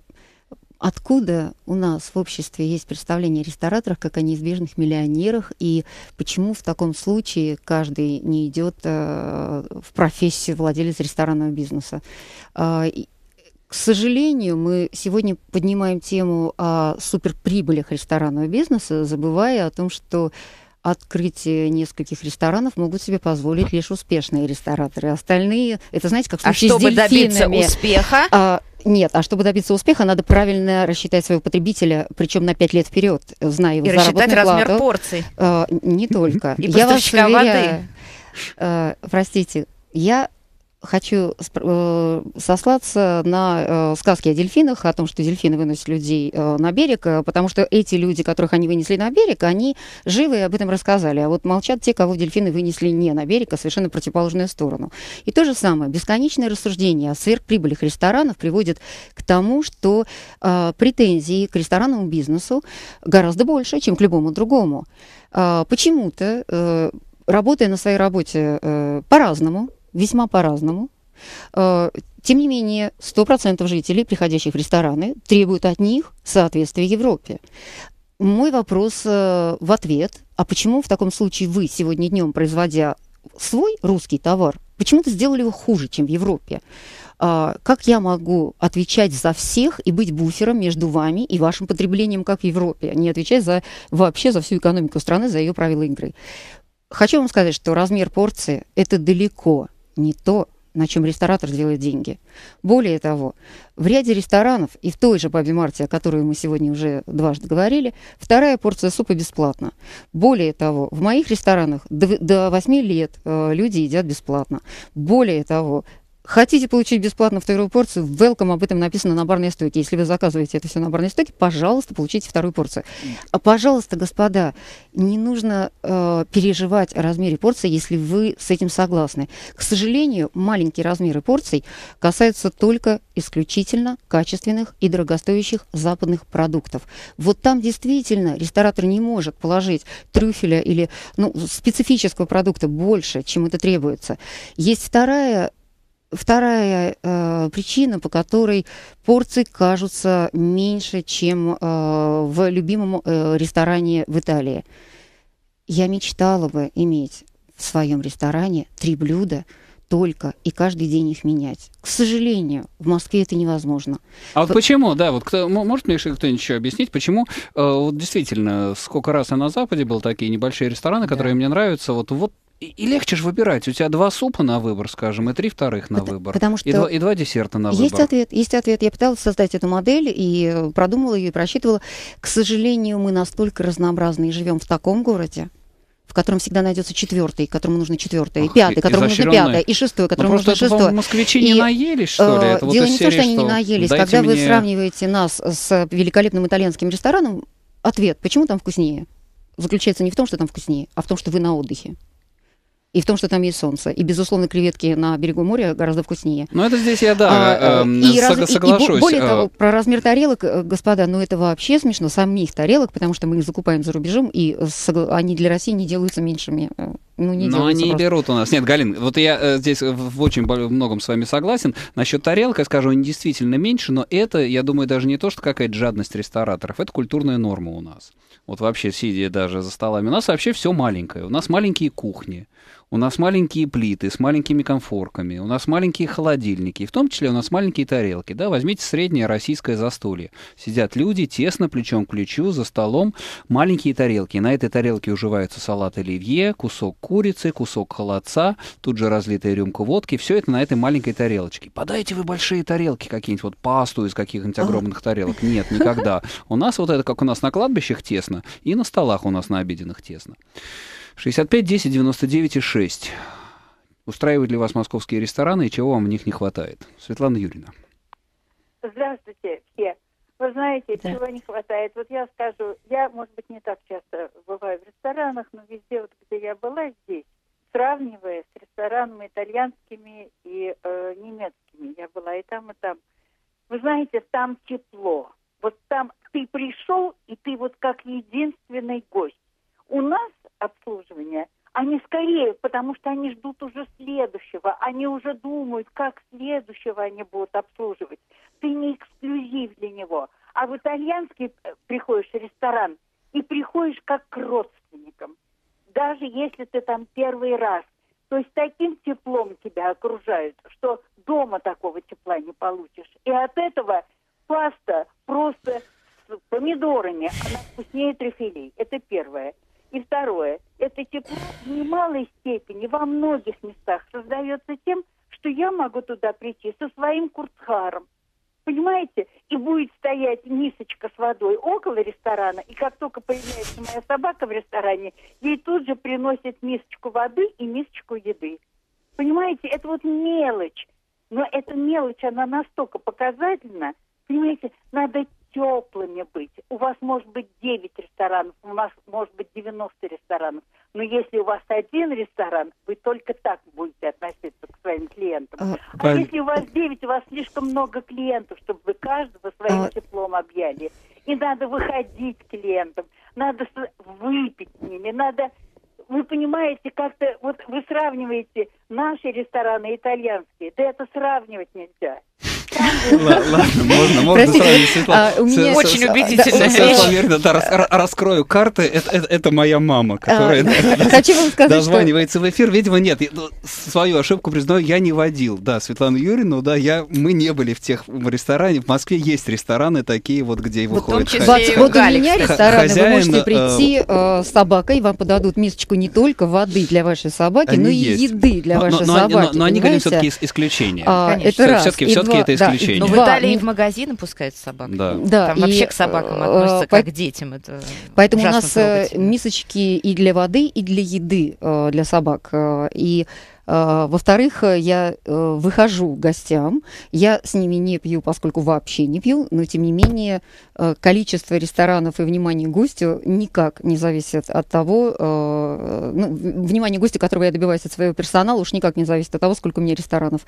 [SPEAKER 4] откуда у нас в обществе есть представление о рестораторах как о неизбежных миллионерах, и почему в таком случае каждый не идет э, в профессию владелец ресторанного бизнеса. Э, К сожалению, мы сегодня поднимаем тему о суперприбылях ресторанного бизнеса, забывая о том, что открытие нескольких ресторанов могут себе позволить лишь успешные рестораторы. Остальные, это, знаете, как в случае
[SPEAKER 2] а чтобы
[SPEAKER 4] с дельфинами.
[SPEAKER 2] добиться успеха?
[SPEAKER 4] А, нет, а чтобы добиться успеха, надо правильно рассчитать своего потребителя, причем на пять лет вперед, зная его заработную плату. И рассчитать размер
[SPEAKER 2] порций.
[SPEAKER 4] А, не только.
[SPEAKER 2] И поставщика воды.
[SPEAKER 4] А, простите, я хочу э, сослаться на э, сказки о дельфинах, о том, что дельфины выносят людей э, на берег, э, потому что эти люди, которых они вынесли на берег, они живы и об этом рассказали. А вот молчат те, кого дельфины вынесли не на берег, а совершенно противоположную сторону. И то же самое. Бесконечное рассуждение о сверхприбылях ресторанов приводит к тому, что э, претензии к ресторанному бизнесу гораздо больше, чем к любому другому. Э, почему-то, э, работая на своей работе э, по-разному, весьма по-разному. Тем не менее, сто процентов жителей, приходящих в рестораны, требуют от них соответствия Европе. Мой вопрос в ответ: а почему в таком случае вы сегодня днем, производя свой русский товар, почему-то сделали его хуже, чем в Европе? Как я могу отвечать за всех и быть буфером между вами и вашим потреблением, как в Европе, не отвечать за, вообще за всю экономику страны, за ее правила игры? Хочу вам сказать, что размер порции – это далеко не то, на чем ресторатор делает деньги. Более того, в ряде ресторанов и в той же Бабе Марте, о которой мы сегодня уже дважды говорили, вторая порция супа бесплатна. Более того, в моих ресторанах до, до восьми лет э, люди едят бесплатно. Более того, хотите получить бесплатно вторую порцию, welcome, об этом написано на барной стойке. Если вы заказываете это все на барной стойке, пожалуйста, получите вторую порцию. А, пожалуйста, господа, не нужно э, переживать о размере порции, если вы с этим согласны. К сожалению, маленькие размеры порций касаются только исключительно качественных и дорогостоящих западных продуктов. Вот там действительно ресторатор не может положить трюфеля или ну, специфического продукта больше, чем это требуется. Есть вторая Вторая э, причина, по которой порции кажутся меньше, чем э, в любимом э, ресторане в Италии. Я мечтала бы иметь в своем ресторане три блюда только и каждый день их менять. К сожалению, в Москве это невозможно.
[SPEAKER 1] А вот П- почему, да, вот кто, может мне кто-нибудь еще объяснить, почему, э, вот действительно, сколько раз я на Западе был, такие небольшие рестораны, которые да. мне нравятся, вот, вот И, и легче же выбирать. У тебя два супа на выбор, скажем, и три вторых на
[SPEAKER 4] потому,
[SPEAKER 1] выбор.
[SPEAKER 4] Потому что
[SPEAKER 1] и, два, и два десерта на
[SPEAKER 4] есть
[SPEAKER 1] выбор.
[SPEAKER 4] Ответ, есть ответ. Я пыталась создать эту модель и продумала ее, и просчитывала. К сожалению, мы настолько разнообразны и живем в таком городе, в котором всегда найдется четвертый, которому нужно четвертое, и пятый, которому нужно пятое, и шестое, которому нужно шестое.
[SPEAKER 1] Москвичи и, не наелись, что ли? Это
[SPEAKER 4] дело
[SPEAKER 1] вот
[SPEAKER 4] не в том, что они не наелись. Когда мне... вы сравниваете нас с великолепным итальянским рестораном, ответ, почему там вкуснее, заключается не в том, что там вкуснее, а в том, что вы на отдыхе. И в том, что там есть солнце. И, безусловно, креветки на берегу моря гораздо вкуснее.
[SPEAKER 1] Ну, это здесь я, да, а, э,
[SPEAKER 4] и
[SPEAKER 1] сог,
[SPEAKER 4] раз,
[SPEAKER 1] соглашусь.
[SPEAKER 4] И, более того, про размер тарелок, господа, ну это вообще смешно, самих тарелок, потому что мы их закупаем за рубежом, и они для России не делаются меньшими. Ну, не
[SPEAKER 1] Но они
[SPEAKER 4] просто.
[SPEAKER 1] берут у нас. Нет, Галин, вот я э, здесь в очень многом с вами согласен. Насчет тарелок, я скажу, они действительно меньше, но это, я думаю, даже не то, что какая-то жадность рестораторов, это культурная норма у нас. Вот вообще, сидя даже за столами, у нас вообще все маленькое. У нас маленькие кухни. У нас маленькие плиты с маленькими конфорками, у нас маленькие холодильники, и в том числе у нас маленькие тарелки. Да? Возьмите среднее российское застолье. Сидят люди тесно, плечом к плечу, за столом, маленькие тарелки. На этой тарелке уживается салат оливье, кусок курицы, кусок холодца, тут же разлитая рюмка водки. Все это на этой маленькой тарелочке. Подайте вы большие тарелки какие-нибудь, вот пасту из каких-нибудь огромных тарелок. Нет, никогда. У нас вот это, как у нас на кладбищах тесно, и на столах у нас на обеденных тесно. шестьдесят пять десять девяносто девять и шесть. Устраивают ли вас московские рестораны и чего вам в них не хватает? Светлана Юрьевна.
[SPEAKER 10] Здравствуйте все. Вы знаете,
[SPEAKER 2] Да.
[SPEAKER 10] чего не хватает? Вот я скажу, я, может быть, не так часто бываю в ресторанах, но везде, вот где я была здесь, сравнивая с ресторанами итальянскими и э, немецкими, я была и там, и там. Вы знаете, там тепло. Вот там ты пришел, и ты вот как единственный гость. У нас обслуживание, они скорее, потому что они ждут уже следующего, они уже думают, как следующего они будут обслуживать. Ты не эксклюзив для него. А в итальянский приходишь в ресторан и приходишь как к родственникам. Даже если ты там первый раз. То есть таким теплом тебя окружают, что дома такого тепла не получишь. И от этого паста просто с помидорами, она вкуснее трюфелей. Это первое. И второе, это тепло в немалой степени во многих местах создается тем, что я могу туда прийти со своим курцхаром, понимаете? И будет стоять мисочка с водой около ресторана, и как только появляется моя собака в ресторане, ей тут же приносят мисочку воды и мисочку еды. Понимаете, это вот мелочь, но эта мелочь, она настолько показательна, понимаете, надо теплыми быть. У вас может быть девять ресторанов, у нас может быть девяносто ресторанов. Но если у вас один ресторан, вы только так будете относиться к своим клиентам. А, а если у вас девять, у вас слишком много клиентов, чтобы вы каждого своим а... теплом объяли. И надо выходить к клиентам, надо выпить с ними, надо... Вы понимаете, как-то... Вот вы сравниваете наши рестораны и итальянские. Да это сравнивать нельзя.
[SPEAKER 1] Ладно, можно, можно сравнить, Светлана.
[SPEAKER 2] Очень убедительная
[SPEAKER 1] речь. Раскрою карты. Это моя мама, которая дозванивается в эфир. Видимо, нет. Свою ошибку признаю, я не водил. Да, Светлану Юрьевну, да, мы не были в тех ресторане. В Москве есть рестораны такие вот, где выходят хозяин.
[SPEAKER 4] Вот у меня рестораны, вы можете прийти с собакой, вам подадут мисочку не только воды для вашей собаки, но и еды для вашей собаки.
[SPEAKER 1] Но они, говорим, все-таки исключения.
[SPEAKER 4] Это раз.
[SPEAKER 1] Все-таки это исключение.
[SPEAKER 2] Но в Италии в магазины пускают собак.
[SPEAKER 1] Да.
[SPEAKER 4] Да,
[SPEAKER 2] там и, вообще к собакам относятся как к детям. Это
[SPEAKER 4] поэтому у нас мисочки и для воды, и для еды для собак. И во-вторых, я выхожу к гостям, я с ними не пью, поскольку вообще не пью, но тем не менее количество ресторанов и внимание гостю никак не зависит от того, ну, внимание гостя, которого я добиваюсь от своего персонала, уж никак не зависит от того, сколько у меня ресторанов.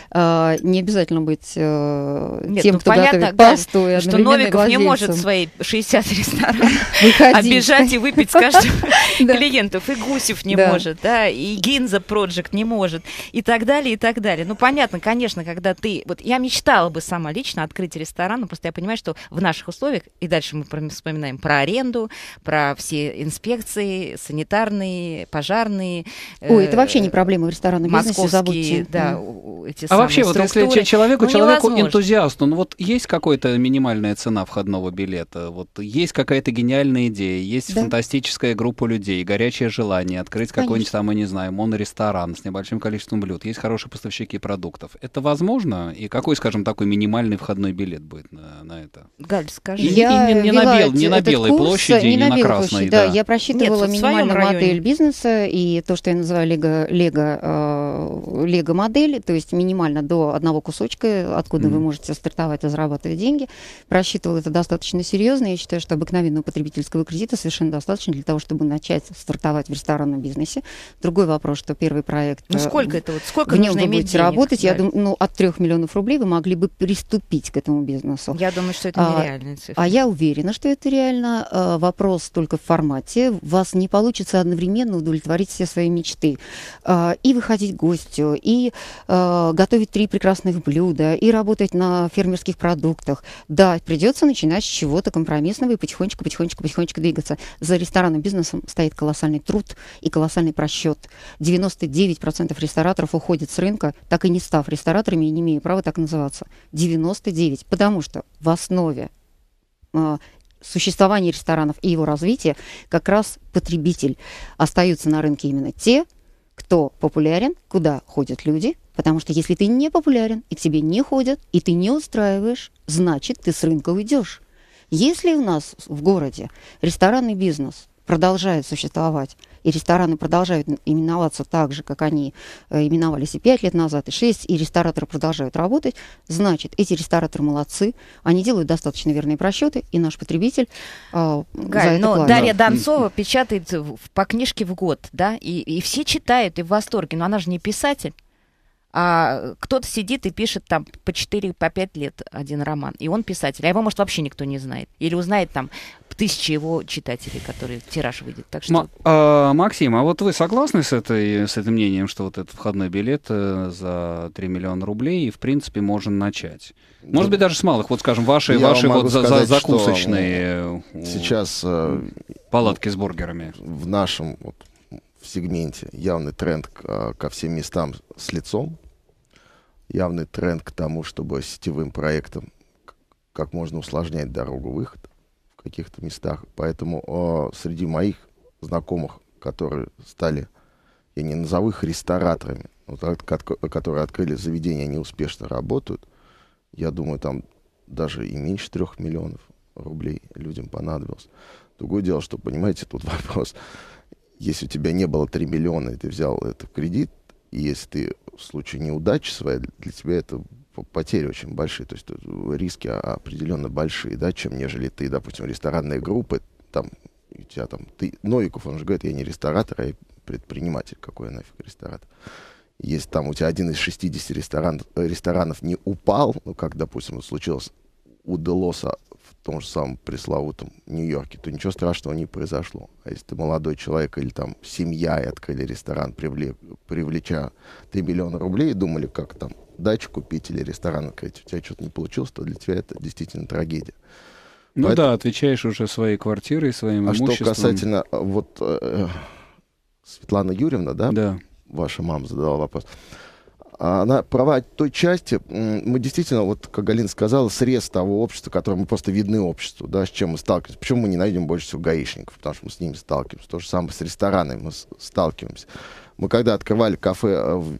[SPEAKER 4] Не обязательно быть Нет, тем, ну, кто понятно, готовит пасту и одновременно
[SPEAKER 2] что Новиков
[SPEAKER 4] владельцем.
[SPEAKER 2] Не может свои шестьдесят ресторанов обижать и выпить с каждым клиентов, и Гусев не может, да, и Гинза Проджект не может. может, и так далее, и так далее. Ну, понятно, конечно, когда ты... Вот я мечтала бы сама лично открыть ресторан, но просто я понимаю, что в наших условиях, и дальше мы вспоминаем про аренду, про все инспекции, санитарные, пожарные...
[SPEAKER 4] Ой, э, это вообще не проблема в ресторанном бизнесе, забудьте.
[SPEAKER 2] Да,
[SPEAKER 1] mm. эти а вообще, вот если человеку, ну, человеку энтузиасту, ну вот есть какая-то минимальная цена входного билета, вот есть какая-то гениальная идея, есть да. фантастическая группа людей, горячее желание открыть какой-нибудь там, я не знаю, моноресторан с небольшим количеством блюд, есть хорошие поставщики продуктов. Это возможно? И какой, скажем, такой минимальный входной билет будет на, на это?
[SPEAKER 2] Галь, скажи.
[SPEAKER 1] И, я и, не, не, на бел, не на белой курс, площади, не, не на, на красной. Площади, да.
[SPEAKER 4] да, я просчитывала Нет, минимальную модель бизнеса и то, что я называю лего, лего, э, лего-модель, то есть минимально до одного кусочка, откуда mm. вы можете стартовать и зарабатывать деньги. Просчитывала это достаточно серьезно. Я считаю, что обыкновенного потребительского кредита совершенно достаточно для того, чтобы начать стартовать в ресторанном бизнесе. Другой вопрос, что первый проект
[SPEAKER 2] Ну сколько это вот, сколько
[SPEAKER 4] в нем
[SPEAKER 2] нужно
[SPEAKER 4] вы
[SPEAKER 2] иметь
[SPEAKER 4] будете
[SPEAKER 2] денег?
[SPEAKER 4] работать,
[SPEAKER 2] Да.
[SPEAKER 4] я думаю, ну, от трех миллионов рублей вы могли бы приступить к этому бизнесу.
[SPEAKER 2] Я думаю, что это
[SPEAKER 4] А,
[SPEAKER 2] нереальная цифра.
[SPEAKER 4] А я уверена, что это реально. А, вопрос только в формате. У вас не получится одновременно удовлетворить все свои мечты. А, и выходить к гостю, и а, готовить три прекрасных блюда, и работать на фермерских продуктах. Да, придется начинать с чего-то компромиссного и потихонечку, потихонечку, потихонечку двигаться. За ресторанным бизнесом стоит колоссальный труд и колоссальный просчет. девяносто девять процентов рестораторов уходят с рынка, так и не став рестораторами и не имея права так называться. девяносто девять. Потому что в основе э, существования ресторанов и его развития как раз потребитель. Остаются на рынке именно те, кто популярен, куда ходят люди. Потому что если ты не популярен, и к тебе не ходят, и ты не устраиваешь, значит, ты с рынка уйдешь. Если у нас в городе ресторанный бизнес продолжает существовать, и рестораны продолжают именоваться так же, как они э, именовались и пять лет назад, и шесть, и рестораторы продолжают работать, значит, эти рестораторы молодцы, они делают достаточно верные просчеты, и наш потребитель э,
[SPEAKER 2] Галь,
[SPEAKER 4] за это
[SPEAKER 2] но
[SPEAKER 4] платит.
[SPEAKER 2] Дарья Донцова печатает в- по книжке в год, да, и, и все читают и в восторге, но она же не писатель. А кто-то сидит и пишет там по четыре, по пять лет один роман, и он писатель, а его, может, вообще никто не знает. Или узнает там тысячи его читателей, которые тираж выйдет. Так что...
[SPEAKER 1] Ма- а, Максим, а вот вы согласны с, этой, с этим мнением, что вот этот входной билет э, за три миллиона рублей, в принципе, можно начать? Может быть, даже с малых, вот, скажем, ваши,
[SPEAKER 3] Я
[SPEAKER 1] ваши
[SPEAKER 3] могу
[SPEAKER 1] вот за, за-
[SPEAKER 3] сказать,
[SPEAKER 1] закусочные
[SPEAKER 3] что
[SPEAKER 1] э,
[SPEAKER 3] сейчас э,
[SPEAKER 1] палатки с бургерами.
[SPEAKER 3] в нашем вот, в сегменте явный тренд к- ко всем местам с лицом, явный тренд к тому, чтобы сетевым проектам к- как можно усложнять дорогу выхода в каких-то местах. Поэтому э, среди моих знакомых, которые стали, я не назову их рестораторами, но так, как- которые открыли заведения, они успешно работают, я думаю, там даже и меньше трех миллионов рублей людям понадобилось. Другое дело, что, понимаете, тут вопрос, если у тебя не было три миллиона, и ты взял это в кредит, и если ты в случае неудачи своей, для тебя это п- потери очень большие, то есть тут риски определенно большие, да, чем нежели ты, допустим, ресторанные группы, там, у тебя там, ты, Новиков, он же говорит, я не ресторатор, а я предприниматель, какой я нафиг ресторатор. Если там у тебя один из шестидесяти ресторан, ресторанов не упал, ну, как, допустим, случилось у Делоса в том же самом пресловутом Нью-Йорке, то ничего страшного не произошло. А если ты молодой человек или там семья и открыли ресторан, привлек, привлеча три миллиона рублей, и думали, как там дачу купить или ресторан открыть, у тебя что-то не получилось, то для тебя это действительно трагедия.
[SPEAKER 1] Ну
[SPEAKER 3] Поэтому...
[SPEAKER 1] да, отвечаешь уже своей квартирой, своим
[SPEAKER 3] а
[SPEAKER 1] имуществом.
[SPEAKER 3] что касательно вот э, Светлана Юрьевна, да,
[SPEAKER 1] да,
[SPEAKER 3] ваша мама задала вопрос, она права той части, мы действительно, вот как Галина сказала, срез того общества, которое мы просто видны обществу, да, с чем мы сталкиваемся. Почему мы ненавидим больше всего гаишников? Потому что мы с ними сталкиваемся. То же самое с ресторанами мы с- сталкиваемся. Мы когда открывали кафе э, в-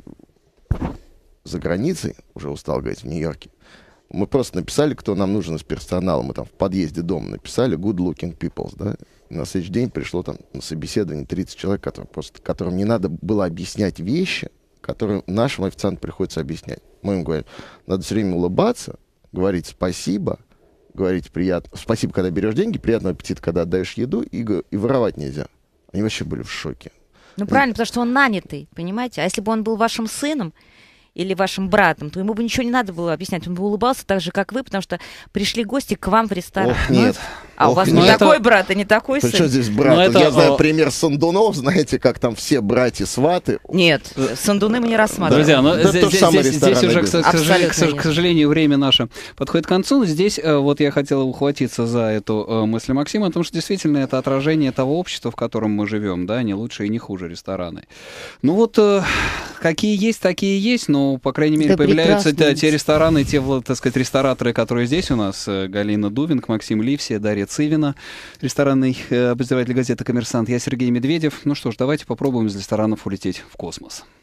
[SPEAKER 3] за границей, уже устал говорить, в Нью-Йорке, мы просто написали, кто нам нужен из персонала. Мы там в подъезде дома написали good looking people, да. И на следующий день пришло там на собеседование тридцать человек, которые просто, которым не надо было объяснять вещи, которые нашим официантам приходится объяснять. Мы им говорим, надо все время улыбаться, говорить спасибо, говорить приятно, спасибо, когда берешь деньги, приятного аппетита, когда отдаешь еду, и, г- и воровать нельзя. Они вообще были в шоке.
[SPEAKER 2] Ну правильно, потому что он нанятый, понимаете? А если бы он был вашим сыном или вашим братом, то ему бы ничего не надо было объяснять. Он бы улыбался так же, как вы, потому что пришли гости к вам в ресторан.
[SPEAKER 3] Ох, нет.
[SPEAKER 2] А у
[SPEAKER 3] Ох,
[SPEAKER 2] вас
[SPEAKER 3] нет.
[SPEAKER 2] не
[SPEAKER 1] это-
[SPEAKER 2] такой брат и не такой сын?
[SPEAKER 3] Причем здесь брат?
[SPEAKER 1] Ну, это,
[SPEAKER 3] Я знаю
[SPEAKER 1] о-
[SPEAKER 3] пример Сандунов, знаете, как там все братья-сваты.
[SPEAKER 2] Нет, сандуны мы не рассматриваем.
[SPEAKER 1] Друзья, ну,
[SPEAKER 3] Да
[SPEAKER 1] здесь,
[SPEAKER 3] то же самое
[SPEAKER 1] здесь- здесь
[SPEAKER 3] ресторанный
[SPEAKER 1] уже, к,
[SPEAKER 3] бизнес.
[SPEAKER 1] к сожалению, к,
[SPEAKER 2] Абсолютно
[SPEAKER 1] к сожалению, время наше подходит к концу. Но здесь э, вот я хотел ухватиться за эту э, мысль Максима, потому что действительно это отражение того общества, в котором мы живем, да, не лучше и не хуже рестораны. Ну вот э, какие есть, такие есть, но, по крайней мере,
[SPEAKER 4] Да
[SPEAKER 1] появляются
[SPEAKER 4] прекрасно.
[SPEAKER 1] те, те рестораны, те, вот, так сказать, рестораторы, которые здесь у нас, э, Галина Дувинг, Максим Ливсия, Дарья Цивина, ресторанный э, обозреватель газеты «Коммерсант», я Сергей Медведев. Ну что ж, давайте попробуем из ресторанов улететь в космос.